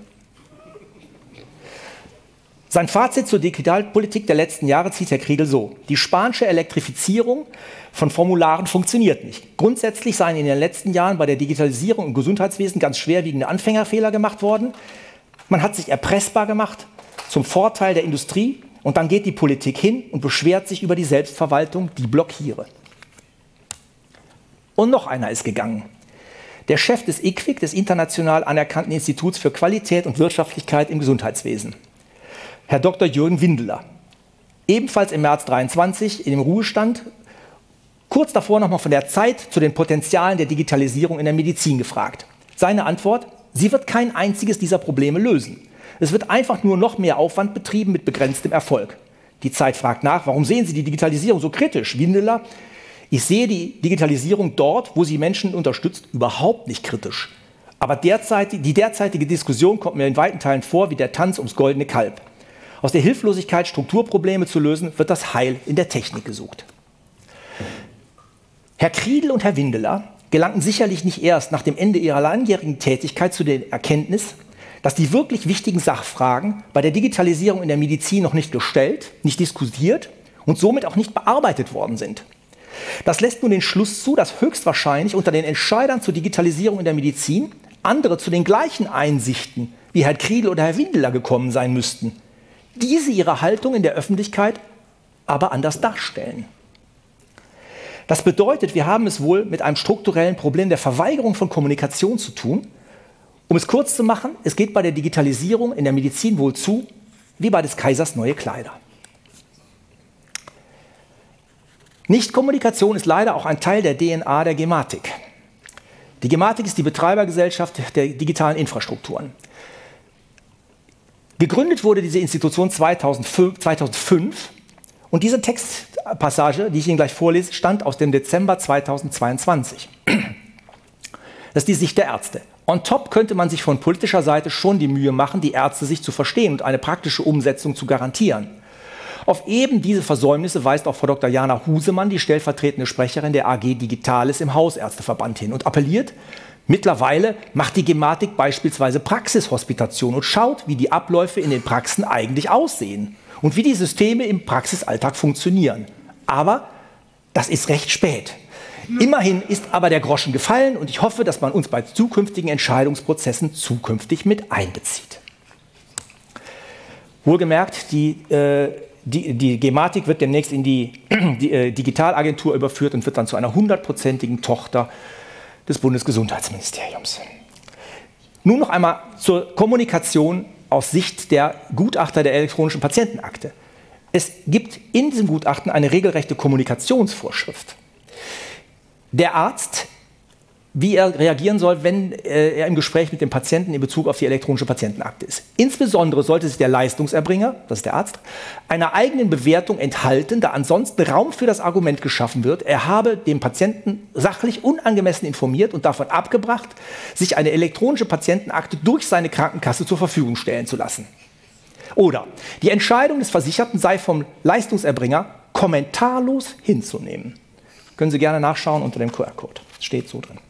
Sein Fazit zur Digitalpolitik der letzten Jahre zieht Herr Kriedel so: Die spanische Elektrifizierung von Formularen funktioniert nicht. Grundsätzlich seien in den letzten Jahren bei der Digitalisierung im Gesundheitswesen ganz schwerwiegende Anfängerfehler gemacht worden. Man hat sich erpressbar gemacht zum Vorteil der Industrie und dann geht die Politik hin und beschwert sich über die Selbstverwaltung, die blockiere. Und noch einer ist gegangen. der Chef des I Q W I C, des international anerkannten Instituts für Qualität und Wirtschaftlichkeit im Gesundheitswesen, Herr Doktor Jürgen Windeler, ebenfalls im März dreiundzwanzig in dem Ruhestand, kurz davor nochmal von der Zeit zu den Potenzialen der Digitalisierung in der Medizin gefragt. Seine Antwort: Sie wird kein einziges dieser Probleme lösen. Es wird einfach nur noch mehr Aufwand betrieben mit begrenztem Erfolg. Die Zeit fragt nach: Warum sehen Sie die Digitalisierung so kritisch? Windeler: Ich sehe die Digitalisierung dort, wo sie Menschen unterstützt, überhaupt nicht kritisch. Aber derzeit, die derzeitige Diskussion kommt mir in weiten Teilen vor wie der Tanz ums goldene Kalb. Aus der Hilflosigkeit, Strukturprobleme zu lösen, wird das Heil in der Technik gesucht. Herr Kriedl und Herr Windeler gelangten sicherlich nicht erst nach dem Ende ihrer langjährigen Tätigkeit zu der Erkenntnis, dass die wirklich wichtigen Sachfragen bei der Digitalisierung in der Medizin noch nicht gestellt, nicht diskutiert und somit auch nicht bearbeitet worden sind. Das lässt nun den Schluss zu, dass höchstwahrscheinlich unter den Entscheidern zur Digitalisierung in der Medizin andere zu den gleichen Einsichten wie Herr Kriedl oder Herr Windeler gekommen sein müssten, diese ihre Haltung in der Öffentlichkeit aber anders darstellen. Das bedeutet, wir haben es wohl mit einem strukturellen Problem der Verweigerung von Kommunikation zu tun. Um es kurz zu machen, es geht bei der Digitalisierung in der Medizin wohl zu wie bei des Kaisers neue Kleider. Nichtkommunikation ist leider auch ein Teil der D N A der Gematik. Die Gematik ist die Betreibergesellschaft der digitalen Infrastrukturen. Gegründet wurde diese Institution zweitausendfünf und diese Textpassage, die ich Ihnen gleich vorlese, stammt aus dem Dezember zweitausendzweiundzwanzig. Das ist die Sicht der Ärzte. On top könnte man sich von politischer Seite schon die Mühe machen, die Ärzte sich zu verstehen und eine praktische Umsetzung zu garantieren. Auf eben diese Versäumnisse weist auch Frau Doktor Jana Husemann, die stellvertretende Sprecherin der A G Digitales im Hausärzteverband, hin und appelliert: Mittlerweile macht die Gematik beispielsweise Praxishospitation und schaut, wie die Abläufe in den Praxen eigentlich aussehen und wie die Systeme im Praxisalltag funktionieren. Aber das ist recht spät. Immerhin ist aber der Groschen gefallen und ich hoffe, dass man uns bei zukünftigen Entscheidungsprozessen zukünftig mit einbezieht. Wohlgemerkt, die, äh, die, die Gematik wird demnächst in die, die äh, Digitalagentur überführt und wird dann zu einer hundertprozentigen Tochter des Bundesgesundheitsministeriums. Nun noch einmal zur Kommunikation aus Sicht der Gutachter der elektronischen Patientenakte. Es gibt in diesem Gutachten eine regelrechte Kommunikationsvorschrift. Der Arzt, wie er reagieren soll, wenn äh, er im Gespräch mit dem Patienten in Bezug auf die elektronische Patientenakte ist. Insbesondere sollte sich der Leistungserbringer, das ist der Arzt, einer eigenen Bewertung enthalten, da ansonsten Raum für das Argument geschaffen wird, er habe den Patienten sachlich unangemessen informiert und davon abgebracht, sich eine elektronische Patientenakte durch seine Krankenkasse zur Verfügung stellen zu lassen. Oder die Entscheidung des Versicherten sei vom Leistungserbringer kommentarlos hinzunehmen. Können Sie gerne nachschauen unter dem Q R-Code. Steht so drin.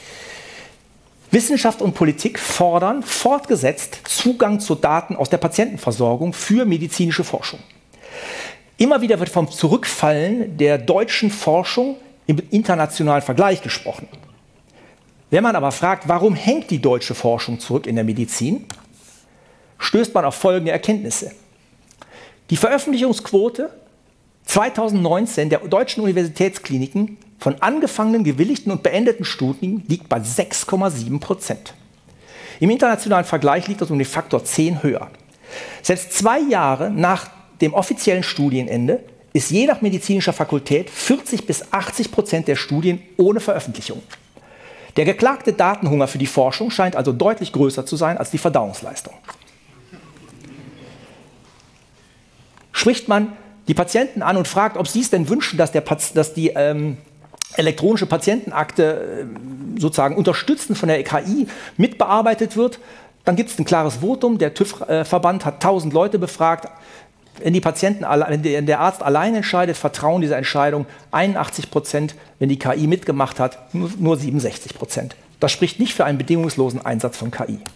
Wissenschaft und Politik fordern fortgesetzt Zugang zu Daten aus der Patientenversorgung für medizinische Forschung. Immer wieder wird vom Zurückfallen der deutschen Forschung im internationalen Vergleich gesprochen. Wenn man aber fragt, warum hängt die deutsche Forschung zurück in der Medizin, stößt man auf folgende Erkenntnisse. Die Veröffentlichungsquote zweitausendneunzehn der deutschen Universitätskliniken von angefangenen, gewilligten und beendeten Studien liegt bei sechs Komma sieben Prozent. Im internationalen Vergleich liegt das um den Faktor zehn höher. Selbst zwei Jahre nach dem offiziellen Studienende ist je nach medizinischer Fakultät vierzig bis achtzig Prozent der Studien ohne Veröffentlichung. Der geklagte Datenhunger für die Forschung scheint also deutlich größer zu sein als die Verdauungsleistung. Spricht man die Patienten an und fragt, ob sie es denn wünschen, dass, der, dass die ähm, elektronische Patientenakte äh, sozusagen unterstützend von der K I mitbearbeitet wird, dann gibt es ein klares Votum. Der TÜV-Verband hat tausend Leute befragt. Wenn, die Patienten, wenn der Arzt allein entscheidet, vertrauen dieser Entscheidung einundachtzig Prozent. Wenn die K I mitgemacht hat, nur siebenundsechzig Prozent. Das spricht nicht für einen bedingungslosen Einsatz von K I.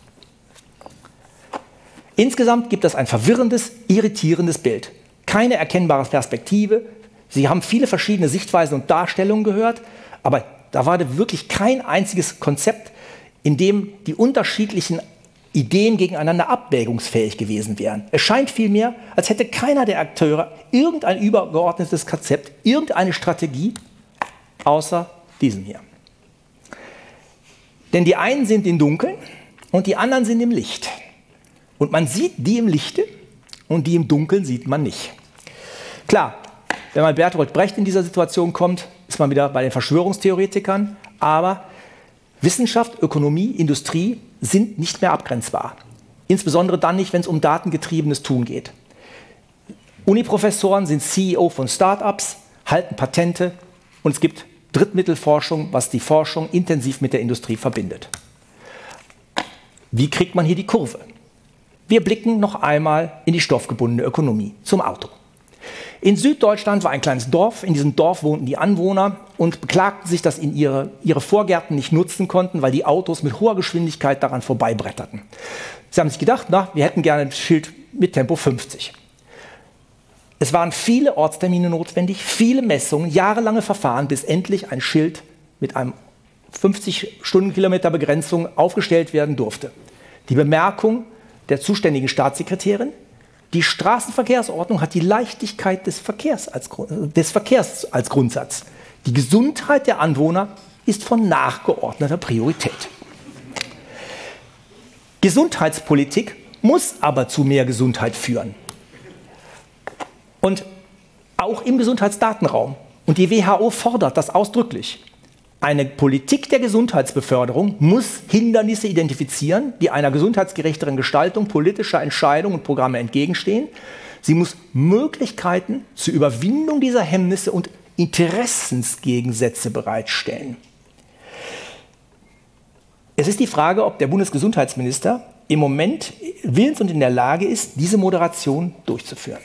Insgesamt gibt es ein verwirrendes, irritierendes Bild. Keine erkennbare Perspektive. Sie haben viele verschiedene Sichtweisen und Darstellungen gehört, aber da war wirklich kein einziges Konzept, in dem die unterschiedlichen Ideen gegeneinander abwägungsfähig gewesen wären. Es scheint vielmehr, als hätte keiner der Akteure irgendein übergeordnetes Konzept, irgendeine Strategie, außer diesem hier. Denn die einen sind im Dunkeln und die anderen sind im Licht. Und man sieht die im Lichte und die im Dunkeln sieht man nicht. Klar, wenn man Bertolt Brecht in dieser Situation kommt, ist man wieder bei den Verschwörungstheoretikern, aber Wissenschaft, Ökonomie, Industrie sind nicht mehr abgrenzbar. Insbesondere dann nicht, wenn es um datengetriebenes Tun geht. Uniprofessoren sind C E O von Start-ups, halten Patente und es gibt Drittmittelforschung, was die Forschung intensiv mit der Industrie verbindet. Wie kriegt man hier die Kurve? Wir blicken noch einmal in die stoffgebundene Ökonomie, zum Auto. In Süddeutschland war ein kleines Dorf, in diesem Dorf wohnten die Anwohner und beklagten sich, dass ihnen ihre, ihre Vorgärten nicht nutzen konnten, weil die Autos mit hoher Geschwindigkeit daran vorbeibretterten. Sie haben sich gedacht, na, wir hätten gerne ein Schild mit Tempo fünfzig. Es waren viele Ortstermine notwendig, viele Messungen, jahrelange Verfahren, bis endlich ein Schild mit einem fünfzig Stundenkilometer Begrenzung aufgestellt werden durfte. Die Bemerkung der zuständigen Staatssekretärin: Die Straßenverkehrsordnung hat die Leichtigkeit des Verkehrs als, des Verkehrs als Grundsatz. Die Gesundheit der Anwohner ist von nachgeordneter Priorität. Gesundheitspolitik muss aber zu mehr Gesundheit führen. Und auch im Gesundheitsdatenraum. Und die W H O fordert das ausdrücklich. Eine Politik der Gesundheitsbeförderung muss Hindernisse identifizieren, die einer gesundheitsgerechteren Gestaltung politischer Entscheidungen und Programme entgegenstehen. Sie muss Möglichkeiten zur Überwindung dieser Hemmnisse und Interessensgegensätze bereitstellen. Es ist die Frage, ob der Bundesgesundheitsminister im Moment willens und in der Lage ist, diese Moderation durchzuführen.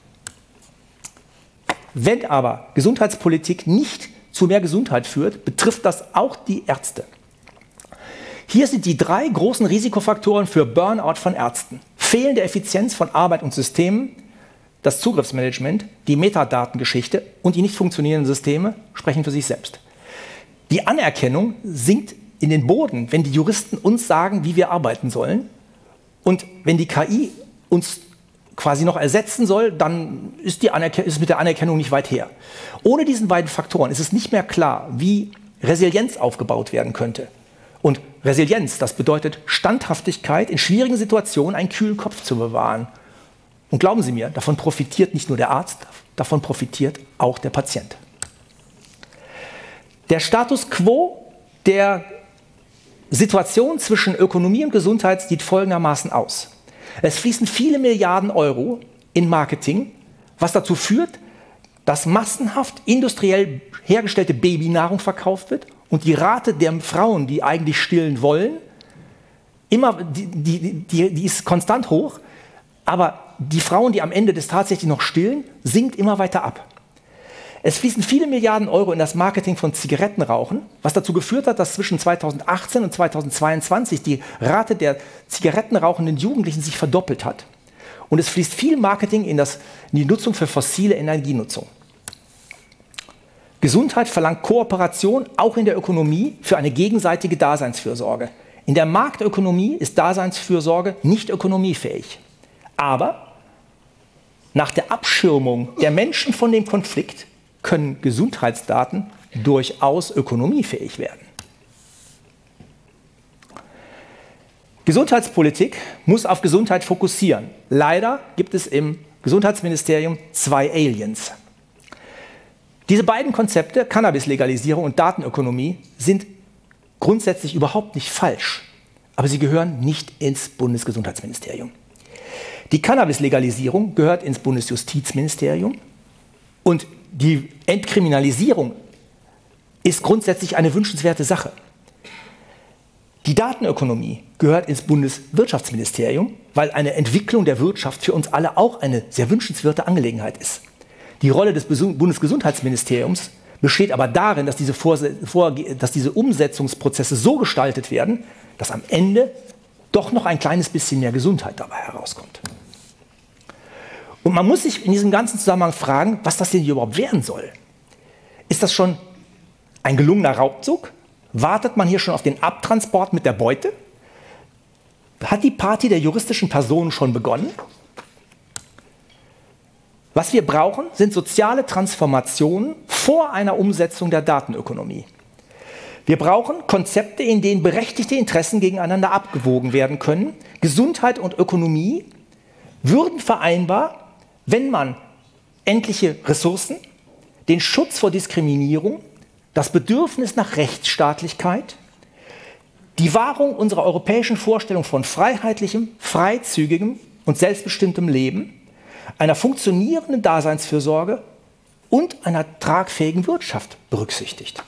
Wenn aber Gesundheitspolitik nicht zu mehr Gesundheit führt, betrifft das auch die Ärzte. Hier sind die drei großen Risikofaktoren für Burnout von Ärzten: fehlende Effizienz von Arbeit und Systemen, das Zugriffsmanagement, die Metadatengeschichte und die nicht funktionierenden Systeme sprechen für sich selbst. Die Anerkennung sinkt in den Boden, wenn die Juristen uns sagen, wie wir arbeiten sollen. Und wenn die K I uns quasi noch ersetzen soll, dann ist, die ist mit der Anerkennung nicht weit her. Ohne diesen beiden Faktoren ist es nicht mehr klar, wie Resilienz aufgebaut werden könnte. Und Resilienz, das bedeutet Standhaftigkeit, in schwierigen Situationen einen kühlen Kopf zu bewahren. Und glauben Sie mir, davon profitiert nicht nur der Arzt, davon profitiert auch der Patient. Der Status quo der Situation zwischen Ökonomie und Gesundheit sieht folgendermaßen aus. Es fließen viele Milliarden Euro in Marketing, was dazu führt, dass massenhaft industriell hergestellte Babynahrung verkauft wird und die Rate der Frauen, die eigentlich stillen wollen, immer, die, die, die, die ist konstant hoch, aber die Frauen, die am Ende des tatsächlich noch stillen, sinkt immer weiter ab. Es fließen viele Milliarden Euro in das Marketing von Zigarettenrauchen, was dazu geführt hat, dass zwischen zweitausendachtzehn und zweitausendzweiundzwanzig die Rate der zigarettenrauchenden Jugendlichen sich verdoppelt hat. Und es fließt viel Marketing in, das, in die Nutzung für fossile Energienutzung. Gesundheit verlangt Kooperation, auch in der Ökonomie, für eine gegenseitige Daseinsfürsorge. In der Marktökonomie ist Daseinsfürsorge nicht ökonomiefähig. Aber nach der Abschirmung der Menschen von dem Konflikt können Gesundheitsdaten durchaus ökonomiefähig werden. Gesundheitspolitik muss auf Gesundheit fokussieren. Leider gibt es im Gesundheitsministerium zwei Aliens. Diese beiden Konzepte, Cannabis-Legalisierung und Datenökonomie, sind grundsätzlich überhaupt nicht falsch, aber sie gehören nicht ins Bundesgesundheitsministerium. Die Cannabis-Legalisierung gehört ins Bundesjustizministerium und die Entkriminalisierung ist grundsätzlich eine wünschenswerte Sache. Die Datenökonomie gehört ins Bundeswirtschaftsministerium, weil eine Entwicklung der Wirtschaft für uns alle auch eine sehr wünschenswerte Angelegenheit ist. Die Rolle des Bundesgesundheitsministeriums besteht aber darin, dass diese, Vorge- dass diese Umsetzungsprozesse so gestaltet werden, dass am Ende doch noch ein kleines bisschen mehr Gesundheit dabei herauskommt. Und man muss sich in diesem ganzen Zusammenhang fragen, was das denn hier überhaupt werden soll. Ist das schon ein gelungener Raubzug? Wartet man hier schon auf den Abtransport mit der Beute? Hat die Party der juristischen Personen schon begonnen? Was wir brauchen, sind soziale Transformationen vor einer Umsetzung der Datenökonomie. Wir brauchen Konzepte, in denen berechtigte Interessen gegeneinander abgewogen werden können. Gesundheit und Ökonomie würden vereinbar, wenn man endliche Ressourcen, den Schutz vor Diskriminierung, das Bedürfnis nach Rechtsstaatlichkeit, die Wahrung unserer europäischen Vorstellung von freiheitlichem, freizügigem und selbstbestimmtem Leben, einer funktionierenden Daseinsfürsorge und einer tragfähigen Wirtschaft berücksichtigt.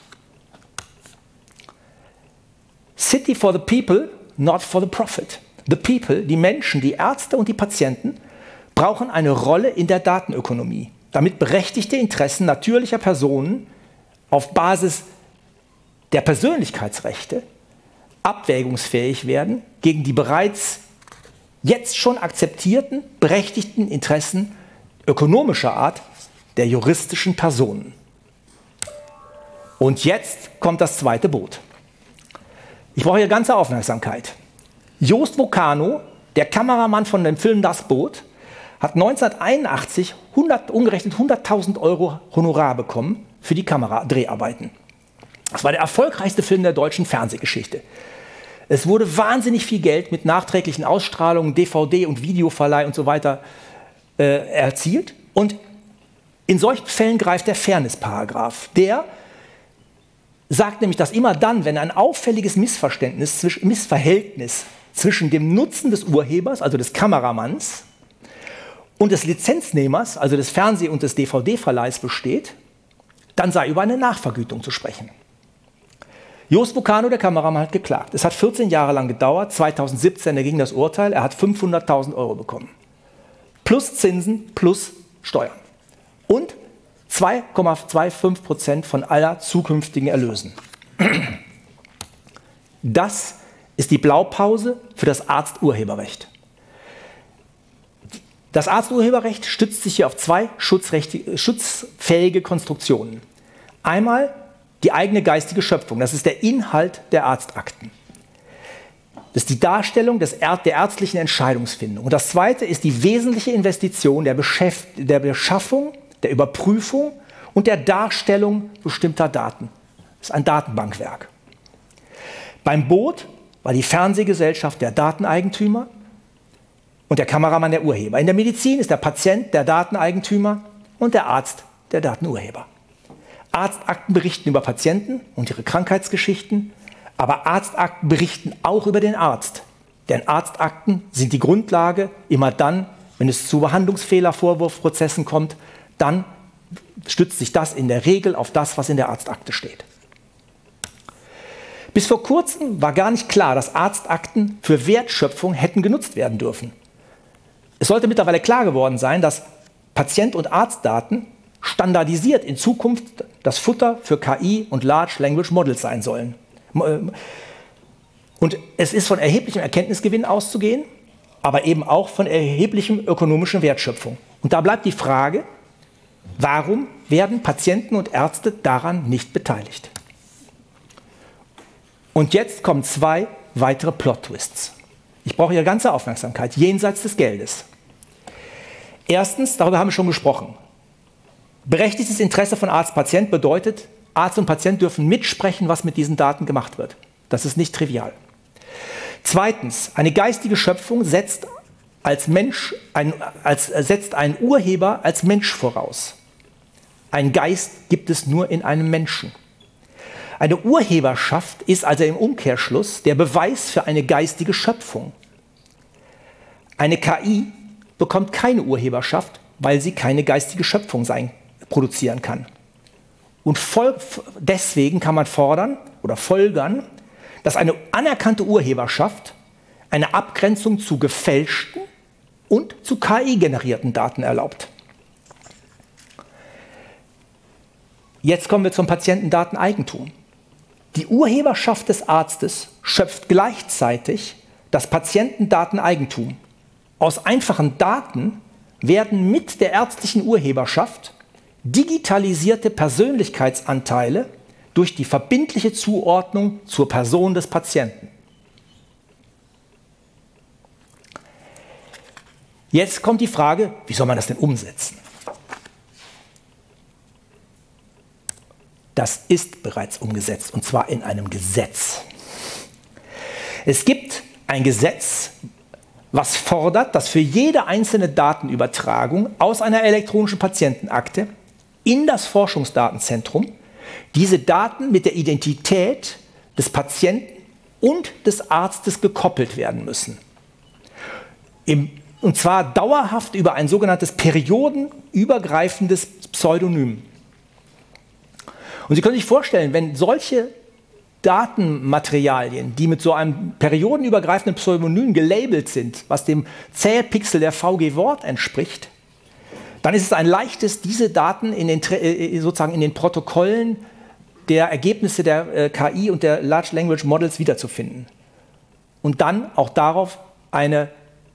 City for the people, not for the profit. The people, die Menschen, die Ärzte und die Patienten, brauchen eine Rolle in der Datenökonomie, damit berechtigte Interessen natürlicher Personen auf Basis der Persönlichkeitsrechte abwägungsfähig werden gegen die bereits jetzt schon akzeptierten, berechtigten Interessen ökonomischer Art der juristischen Personen. Und jetzt kommt das zweite Boot. Ich brauche hier ganze Aufmerksamkeit. Joost Wokanno, der Kameramann von dem Film Das Boot, hat neunzehnhunderteinundachtzig hundert, umgerechnet hunderttausend Euro Honorar bekommen für die Kameradreharbeiten. Das war der erfolgreichste Film der deutschen Fernsehgeschichte. Es wurde wahnsinnig viel Geld mit nachträglichen Ausstrahlungen, D V D und Videoverleih und so weiter äh, erzielt. Und in solchen Fällen greift der Fairness-Paragraph. Der sagt nämlich, dass immer dann, wenn ein auffälliges Missverständnis, zwischen, Missverhältnis zwischen dem Nutzen des Urhebers, also des Kameramanns, und des Lizenznehmers, also des Fernseh- und des D V D-Verleihs besteht, dann sei über eine Nachvergütung zu sprechen. Joost Wokanno, der Kameramann, hat geklagt. Es hat vierzehn Jahre lang gedauert, zweitausendsiebzehn erging das Urteil, er hat fünfhunderttausend Euro bekommen. Plus Zinsen, plus Steuern. Und zwei Komma fünfundzwanzig Prozent von aller zukünftigen Erlösen. Das ist die Blaupause für das Arzturheberrecht. Das Arzturheberrecht stützt sich hier auf zwei schutzfähige Konstruktionen. Einmal die eigene geistige Schöpfung, das ist der Inhalt der Arztakten. Das ist die Darstellung des Är- der ärztlichen Entscheidungsfindung. Und das zweite ist die wesentliche Investition der, Beschäft- der Beschaffung, der Überprüfung und der Darstellung bestimmter Daten. Das ist ein Datenbankwerk. Beim Boot war die Fernsehgesellschaft der Dateneigentümer und der Kameramann der Urheber. In der Medizin ist der Patient der Dateneigentümer und der Arzt der Datenurheber. Arztakten berichten über Patienten und ihre Krankheitsgeschichten, aber Arztakten berichten auch über den Arzt. Denn Arztakten sind die Grundlage immer dann, wenn es zu Behandlungsfehlervorwurfprozessen kommt, dann stützt sich das in der Regel auf das, was in der Arztakte steht. Bis vor kurzem war gar nicht klar, dass Arztakten für Wertschöpfung hätten genutzt werden dürfen. Es sollte mittlerweile klar geworden sein, dass Patient- und Arztdaten standardisiert in Zukunft das Futter für K I und Large Language Models sein sollen. Und es ist von erheblichem Erkenntnisgewinn auszugehen, aber eben auch von erheblichem ökonomischen Wertschöpfung. Und da bleibt die Frage, warum werden Patienten und Ärzte daran nicht beteiligt? Und jetzt kommen zwei weitere Plot-Twists. Ich brauche Ihre ganze Aufmerksamkeit, jenseits des Geldes. Erstens, darüber haben wir schon gesprochen, berechtigtes Interesse von Arzt-Patient bedeutet, Arzt und Patient dürfen mitsprechen, was mit diesen Daten gemacht wird. Das ist nicht trivial. Zweitens, eine geistige Schöpfung setzt, als Mensch, ein, als, setzt einen Urheber als Mensch voraus. Ein Geist gibt es nur in einem Menschen. Eine Urheberschaft ist also im Umkehrschluss der Beweis für eine geistige Schöpfung. Eine K I bekommt keine Urheberschaft, weil sie keine geistige Schöpfung sein, produzieren kann. Und voll, deswegen kann man fordern oder folgern, dass eine anerkannte Urheberschaft eine Abgrenzung zu gefälschten und zu K I-generierten Daten erlaubt. Jetzt kommen wir zum Patientendateneigentum. Die Urheberschaft des Arztes schöpft gleichzeitig das Patientendateneigentum. Aus einfachen Daten werden mit der ärztlichen Urheberschaft digitalisierte Persönlichkeitsanteile durch die verbindliche Zuordnung zur Person des Patienten. Jetzt kommt die Frage, wie soll man das denn umsetzen? Das ist bereits umgesetzt, und zwar in einem Gesetz. Es gibt ein Gesetz, was fordert, dass für jede einzelne Datenübertragung aus einer elektronischen Patientenakte in das Forschungsdatenzentrum diese Daten mit der Identität des Patienten und des Arztes gekoppelt werden müssen. Im, und zwar dauerhaft über ein sogenanntes periodenübergreifendes Pseudonym. Und Sie können sich vorstellen, wenn solche Datenmaterialien, die mit so einem periodenübergreifenden Pseudonym gelabelt sind, was dem Zählpixel der V G Wort entspricht, dann ist es ein leichtes, diese Daten in den, sozusagen in den Protokollen der Ergebnisse der K I und der Large Language Models wiederzufinden. Und dann auch darauf eine,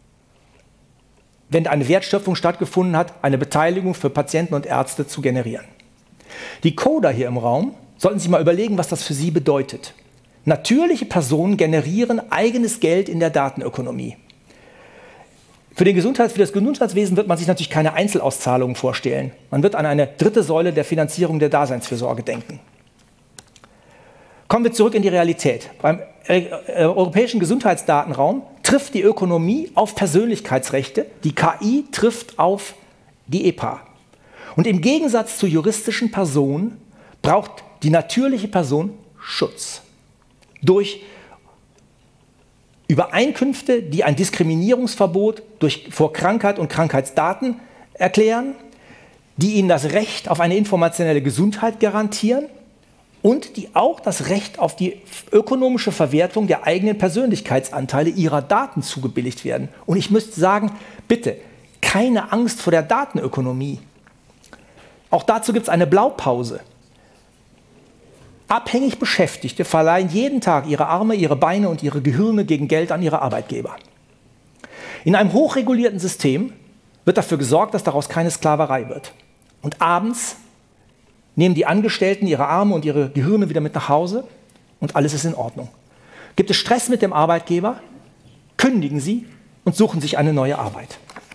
wenn eine Wertschöpfung stattgefunden hat, eine Beteiligung für Patienten und Ärzte zu generieren. Die Coder hier im Raum sollten sich mal überlegen, was das für sie bedeutet. Natürliche Personen generieren eigenes Geld in der Datenökonomie. Für, den Gesundheits-, für das Gesundheitswesen wird man sich natürlich keine Einzelauszahlungen vorstellen. Man wird an eine dritte Säule der Finanzierung der Daseinsfürsorge denken. Kommen wir zurück in die Realität. Beim äh, äh, europäischen Gesundheitsdatenraum trifft die Ökonomie auf Persönlichkeitsrechte, die K I trifft auf die E P A. Und im Gegensatz zu juristischen Personen braucht die natürliche Person Schutz durch Übereinkünfte, die ein Diskriminierungsverbot durch, vor Krankheit und Krankheitsdaten erklären, die ihnen das Recht auf eine informationelle Gesundheit garantieren und die auch das Recht auf die ökonomische Verwertung der eigenen Persönlichkeitsanteile ihrer Daten zugebilligt werden. Und ich müsste sagen, bitte, keine Angst vor der Datenökonomie. Auch dazu gibt es eine Blaupause. Abhängig Beschäftigte verleihen jeden Tag ihre Arme, ihre Beine und ihre Gehirne gegen Geld an ihre Arbeitgeber. In einem hochregulierten System wird dafür gesorgt, dass daraus keine Sklaverei wird. Und abends nehmen die Angestellten ihre Arme und ihre Gehirne wieder mit nach Hause und alles ist in Ordnung. Gibt es Stress mit dem Arbeitgeber, kündigen sie und suchen sich eine neue Arbeit.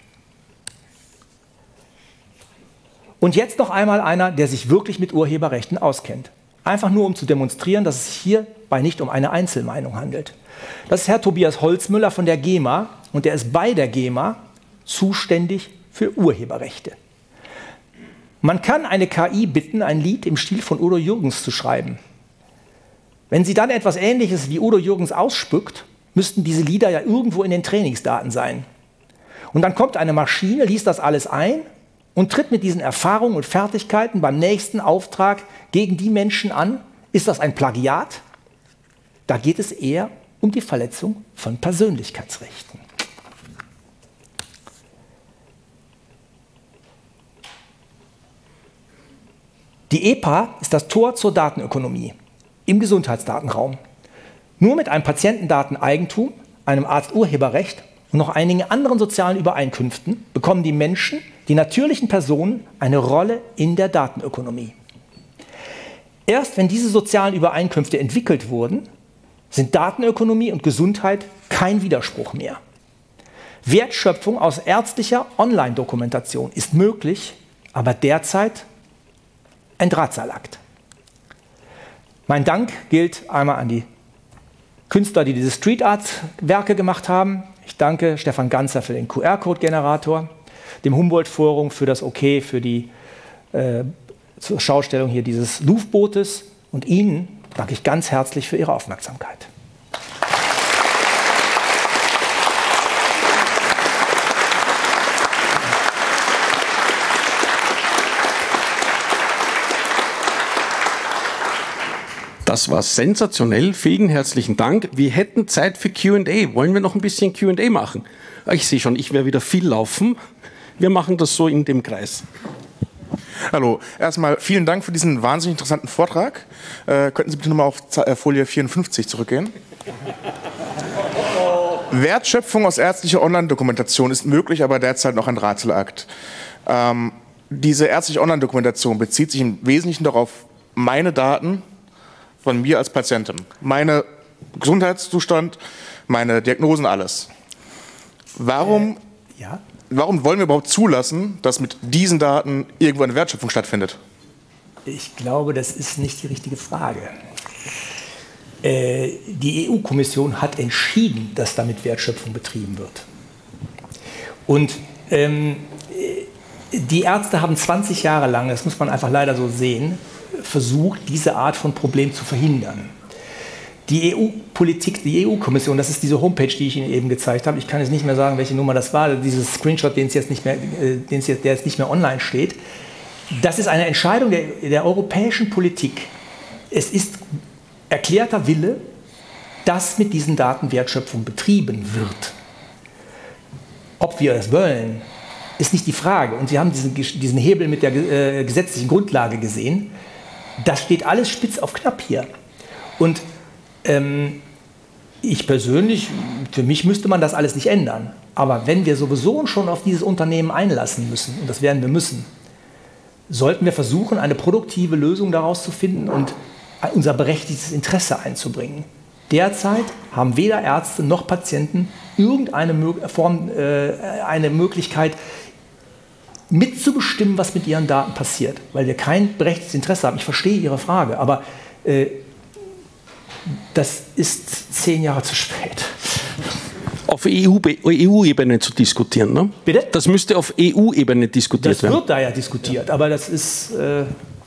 Und jetzt noch einmal einer, der sich wirklich mit Urheberrechten auskennt. Einfach nur, um zu demonstrieren, dass es sich hierbei nicht um eine Einzelmeinung handelt. Das ist Herr Tobias Holzmüller von der GEMA und der ist bei der GEMA zuständig für Urheberrechte. Man kann eine K I bitten, ein Lied im Stil von Udo Jürgens zu schreiben. Wenn sie dann etwas Ähnliches wie Udo Jürgens ausspuckt, müssten diese Lieder ja irgendwo in den Trainingsdaten sein. Und dann kommt eine Maschine, liest das alles ein und tritt mit diesen Erfahrungen und Fertigkeiten beim nächsten Auftrag gegen die Menschen an. Ist das ein Plagiat? Da geht es eher um die Verletzung von Persönlichkeitsrechten. Die E P A ist das Tor zur Datenökonomie im Gesundheitsdatenraum. Nur mit einem Patientendateneigentum, einem Arzturheberrecht und noch einigen anderen sozialen Übereinkünften bekommen die Menschen, die natürlichen Personen, eine Rolle in der Datenökonomie. Erst wenn diese sozialen Übereinkünfte entwickelt wurden, sind Datenökonomie und Gesundheit kein Widerspruch mehr. Wertschöpfung aus ärztlicher Online-Dokumentation ist möglich, aber derzeit ein Drahtseilakt. Mein Dank gilt einmal an die Künstler, die diese Street Art-Werke gemacht haben. Ich danke Stefan Ganzer für den Q R-Code-Generator, dem Humboldt-Forum für das Okay für die äh, zur Schaustellung hier dieses Luftbootes und Ihnen danke ich ganz herzlich für Ihre Aufmerksamkeit. Das war sensationell. Vielen herzlichen Dank. Wir hätten Zeit für Q und A. Wollen wir noch ein bisschen Q und A machen? Ich sehe schon, ich werde wieder viel laufen. Wir machen das so in dem Kreis. Hallo, erstmal vielen Dank für diesen wahnsinnig interessanten Vortrag. Äh, könnten Sie bitte nochmal auf Folie vierundfünfzig zurückgehen? Wertschöpfung aus ärztlicher Online-Dokumentation ist möglich, aber derzeit noch ein Drahtseilakt. Ähm, diese ärztliche Online-Dokumentation bezieht sich im Wesentlichen darauf, meine Daten von mir als Patientin, mein Gesundheitszustand, meine Diagnosen, alles. Warum, äh, ja? warum wollen wir überhaupt zulassen, dass mit diesen Daten irgendwo eine Wertschöpfung stattfindet? Ich glaube, das ist nicht die richtige Frage. Äh, die E U-Kommission hat entschieden, dass damit Wertschöpfung betrieben wird. Und ähm, die Ärzte haben zwanzig Jahre lang, das muss man einfach leider so sehen, versucht, diese Art von Problem zu verhindern. Die E U-Politik, die E U-Kommission, das ist diese Homepage, die ich Ihnen eben gezeigt habe. Ich kann jetzt nicht mehr sagen, welche Nummer das war, dieses Screenshot, den es jetzt nicht mehr, den es jetzt, der jetzt nicht mehr online steht. Das ist eine Entscheidung der, der europäischen Politik. Es ist erklärter Wille, dass mit diesen Daten Wertschöpfung betrieben wird. Ob wir es wollen, ist nicht die Frage. Und Sie haben diesen, diesen Hebel mit der äh, gesetzlichen Grundlage gesehen. Das steht alles spitz auf knapp hier. Und ähm, ich persönlich, für mich müsste man das alles nicht ändern. Aber wenn wir sowieso schon auf dieses Unternehmen einlassen müssen, und das werden wir müssen, sollten wir versuchen, eine produktive Lösung daraus zu finden und unser berechtigtes Interesse einzubringen. Derzeit haben weder Ärzte noch Patienten irgendeine Form, äh, eine Möglichkeit, mitzubestimmen, was mit ihren Daten passiert, weil wir kein berechtigtes Interesse haben. Ich verstehe Ihre Frage, aber äh, das ist zehn Jahre zu spät. Auf E U-Ebene zu diskutieren, ne? Bitte? Das müsste auf E U-Ebene diskutiert das werden. Das wird da ja diskutiert, aber das ist... Äh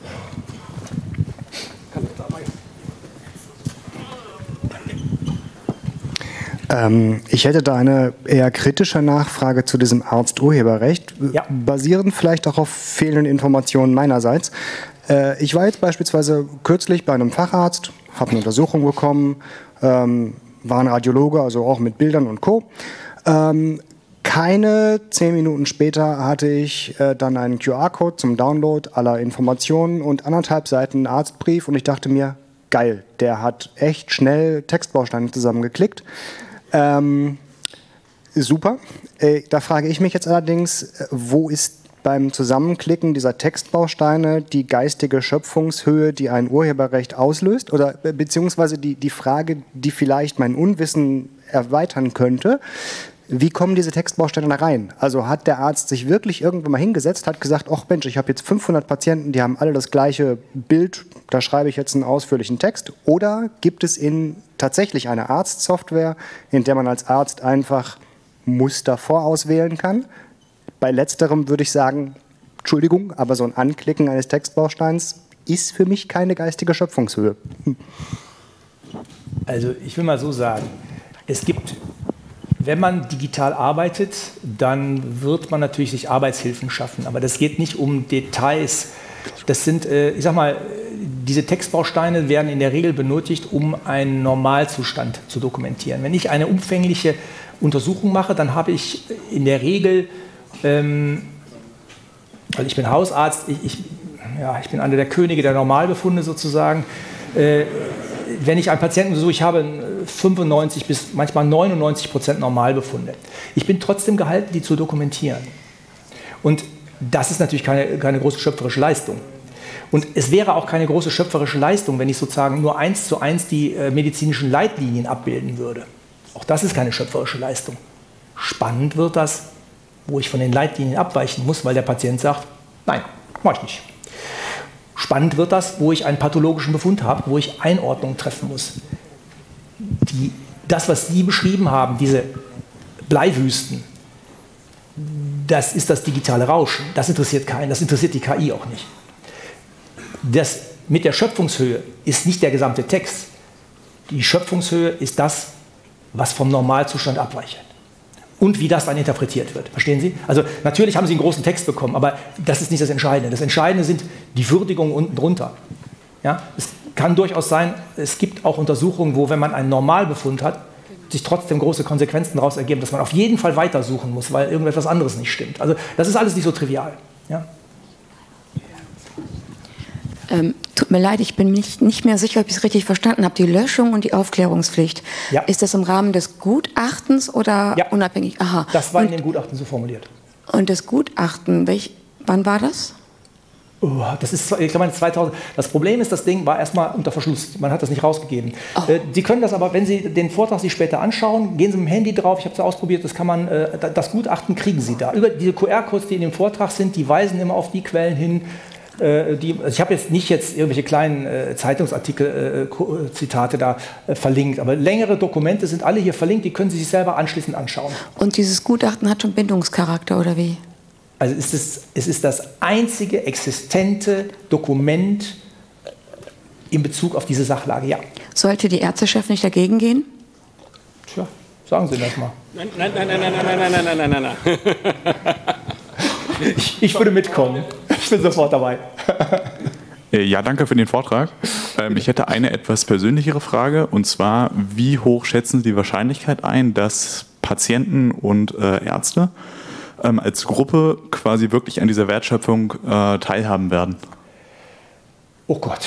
Ähm, ich hätte da eine eher kritische Nachfrage zu diesem Arzturheberrecht, ja. basierend vielleicht auch auf fehlenden Informationen meinerseits. Äh, ich war jetzt beispielsweise kürzlich bei einem Facharzt, habe eine Untersuchung bekommen, ähm, war ein Radiologe, also auch mit Bildern und Co. Ähm, keine zehn Minuten später hatte ich äh, dann einen Q R-Code zum Download aller Informationen und anderthalb Seiten Arztbrief und ich dachte mir, geil, der hat echt schnell Textbausteine zusammengeklickt. Ähm, super. Äh, da frage ich mich jetzt allerdings, wo ist beim Zusammenklicken dieser Textbausteine die geistige Schöpfungshöhe, die ein Urheberrecht auslöst? Oder äh, beziehungsweise die, die Frage, die vielleicht mein Unwissen erweitern könnte, wie kommen diese Textbausteine da rein? Also hat der Arzt sich wirklich irgendwann mal hingesetzt, hat gesagt, ach Mensch, ich habe jetzt fünfhundert Patienten, die haben alle das gleiche Bild, da schreibe ich jetzt einen ausführlichen Text. Oder gibt es in tatsächlich eine Arztsoftware, in der man als Arzt einfach Muster vorauswählen kann? Bei letzterem würde ich sagen, Entschuldigung, aber so ein Anklicken eines Textbausteins ist für mich keine geistige Schöpfungshöhe. Hm. Also ich will mal so sagen, es gibt... Wenn man digital arbeitet, dann wird man natürlich sich Arbeitshilfen schaffen. Aber das geht nicht um Details. Das sind, äh, ich sag mal, diese Textbausteine werden in der Regel benötigt, um einen Normalzustand zu dokumentieren. Wenn ich eine umfängliche Untersuchung mache, dann habe ich in der Regel, ähm, also ich bin Hausarzt, ich, ich, ja, ich bin einer der Könige der Normalbefunde sozusagen. Äh, wenn ich einen Patienten untersuche, ich habe fünfundneunzig bis manchmal neunundneunzig Prozent Normalbefunde. Ich bin trotzdem gehalten, die zu dokumentieren. Und das ist natürlich keine, keine große schöpferische Leistung. Und es wäre auch keine große schöpferische Leistung, wenn ich sozusagen nur eins zu eins die äh, medizinischen Leitlinien abbilden würde. Auch das ist keine schöpferische Leistung. Spannend wird das, wo ich von den Leitlinien abweichen muss, weil der Patient sagt, nein, mach ich nicht. Spannend wird das, wo ich einen pathologischen Befund habe, wo ich Einordnungen treffen muss. Die, das, was Sie beschrieben haben, diese Bleiwüsten, das ist das digitale Rauschen. Das interessiert keinen, das interessiert die K I auch nicht. Das mit der Schöpfungshöhe ist nicht der gesamte Text. Die Schöpfungshöhe ist das, was vom Normalzustand abweicht. Und wie das dann interpretiert wird. Verstehen Sie? Also natürlich haben Sie einen großen Text bekommen, aber das ist nicht das Entscheidende. Das Entscheidende sind die Würdigungen unten drunter. Ja? Es kann durchaus sein, es gibt auch Untersuchungen, wo, wenn man einen Normalbefund hat, sich trotzdem große Konsequenzen daraus ergeben, dass man auf jeden Fall weitersuchen muss, weil irgendetwas anderes nicht stimmt. Also das ist alles nicht so trivial. Ja? Ähm, tut mir leid, ich bin nicht, nicht mehr sicher, ob ich es richtig verstanden habe. Die Löschung und die Aufklärungspflicht, ja. Ist das im Rahmen des Gutachtens oder ja. unabhängig? Aha. Das war und, in dem Gutachten so formuliert. Und das Gutachten, welch, wann war das? Oh, das ist, ich glaube, zweitausend. Das Problem ist, das Ding war erstmal unter Verschluss. Man hat das nicht rausgegeben. Oh. Äh, Sie können das aber, wenn Sie den Vortrag sich später anschauen, gehen Sie mit dem Handy drauf. Ich habe es ausprobiert. Das kann man. Äh, das Gutachten kriegen Sie da. Über diese Q R-Codes, die in dem Vortrag sind, die weisen immer auf die Quellen hin, äh, die, also ich habe jetzt nicht jetzt irgendwelche kleinen äh, Zeitungsartikel, äh, Zitate da äh, verlinkt, aber längere Dokumente sind alle hier verlinkt, die können Sie sich selber anschließend anschauen. Und dieses Gutachten hat schon Bindungscharakter, oder wie? Also es ist, es ist das einzige existente Dokument in Bezug auf diese Sachlage, ja. Sollte die Ärztechef nicht dagegen gehen? Tja, sagen Sie das mal. Nein, nein, nein, nein, nein, nein, nein, nein, nein, nein. Ich, ich würde mitkommen. Ich bin sofort dabei. Ja, danke für den Vortrag. Ich hätte eine etwas persönlichere Frage, und zwar, wie hoch schätzen Sie die Wahrscheinlichkeit ein, dass Patienten und Ärzte als Gruppe quasi wirklich an dieser Wertschöpfung teilhaben werden? Oh Gott.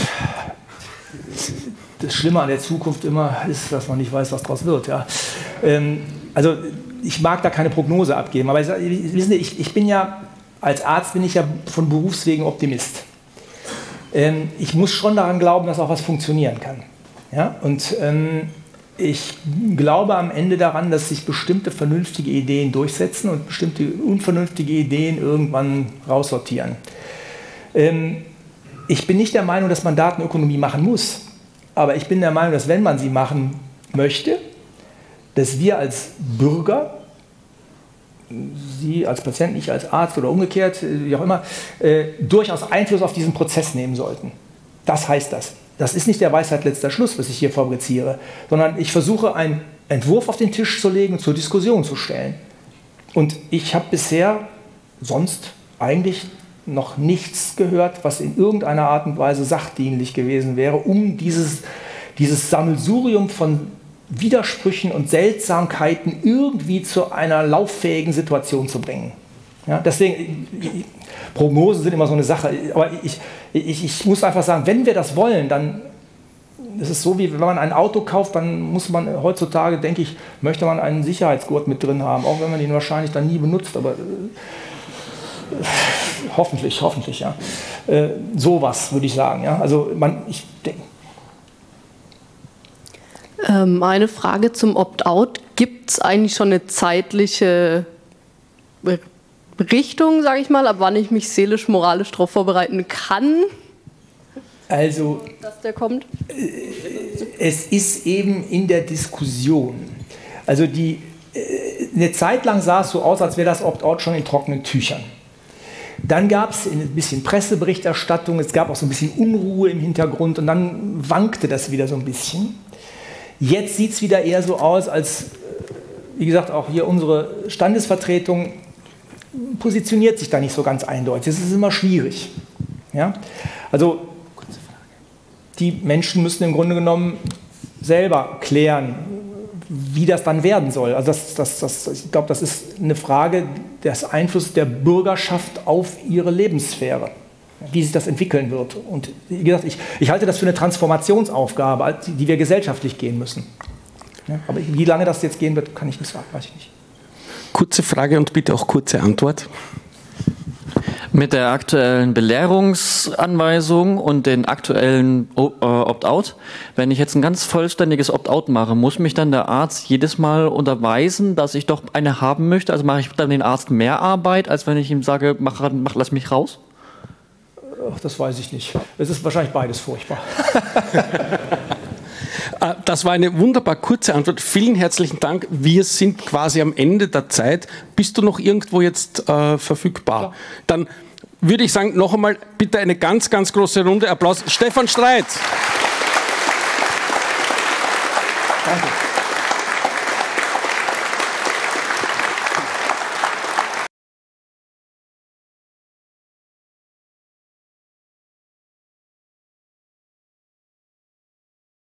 Das Schlimme an der Zukunft immer ist, dass man nicht weiß, was daraus wird. Ja. Ähm, also ich mag da keine Prognose abgeben, aber wissen Sie, ich, ich bin ja, als Arzt bin ich ja von Berufswegen Optimist. Ähm, ich muss schon daran glauben, dass auch was funktionieren kann. Ja? Und ähm, ich glaube am Ende daran, dass sich bestimmte vernünftige Ideen durchsetzen und bestimmte unvernünftige Ideen irgendwann raussortieren. Ähm, ich bin nicht der Meinung, dass man Datenökonomie machen muss. Aber ich bin der Meinung, dass wenn man sie machen möchte, dass wir als Bürger, Sie als Patient, ich als Arzt oder umgekehrt, wie auch immer, äh, durchaus Einfluss auf diesen Prozess nehmen sollten. Das heißt das. Das ist nicht der Weisheit letzter Schluss, was ich hier fabriziere, sondern ich versuche, einen Entwurf auf den Tisch zu legen und zur Diskussion zu stellen. Und ich habe bisher sonst eigentlich noch nichts gehört, was in irgendeiner Art und Weise sachdienlich gewesen wäre, um dieses, dieses Sammelsurium von Widersprüchen und Seltsamkeiten irgendwie zu einer lauffähigen Situation zu bringen. Ja, deswegen, Prognosen sind immer so eine Sache, aber ich, ich, ich muss einfach sagen, wenn wir das wollen, dann ist es so, wie wenn man ein Auto kauft, dann muss man heutzutage, denke ich, möchte man einen Sicherheitsgurt mit drin haben, auch wenn man ihn wahrscheinlich dann nie benutzt, aber hoffentlich, hoffentlich, ja. Äh, sowas würde ich sagen, ja. Also man, ich denke. Ähm, eine Frage zum Opt-out. Gibt es eigentlich schon eine zeitliche Richtung, sage ich mal, ab wann ich mich seelisch, moralisch darauf vorbereiten kann? Also, dass der kommt? Es ist eben in der Diskussion. Also die, eine Zeit lang sah es so aus, als wäre das Opt-out schon in trockenen Tüchern. Dann gab es ein bisschen Presseberichterstattung, es gab auch so ein bisschen Unruhe im Hintergrund und dann wankte das wieder so ein bisschen. Jetzt sieht es wieder eher so aus, als, wie gesagt, auch hier unsere Standesvertretung positioniert sich da nicht so ganz eindeutig. Das ist immer schwierig. Ja? Also die Menschen müssen im Grunde genommen selber klären, wie das dann werden soll. Also das, das, das, ich glaube, das ist eine Frage des Einflusses der Bürgerschaft auf ihre Lebenssphäre, wie sich das entwickeln wird. Und wie gesagt, ich, ich halte das für eine Transformationsaufgabe, die wir gesellschaftlich gehen müssen. Ja, aber wie lange das jetzt gehen wird, kann ich nicht sagen, weiß ich nicht. Kurze Frage und bitte auch kurze Antwort. Mit der aktuellen Belehrungsanweisung und den aktuellen Opt-out, wenn ich jetzt ein ganz vollständiges Opt-out mache, muss mich dann der Arzt jedes Mal unterweisen, dass ich doch eine haben möchte? Also mache ich dann den Arzt mehr Arbeit, als wenn ich ihm sage, mach, mach, lass mich raus? Ach, das weiß ich nicht. Es ist wahrscheinlich beides furchtbar. Das war eine wunderbar kurze Antwort. Vielen herzlichen Dank. Wir sind quasi am Ende der Zeit. Bist du noch irgendwo jetzt äh, verfügbar? Ja. Dann würde ich sagen, noch einmal bitte eine ganz, ganz große Runde Applaus. Stefan Streit. Danke.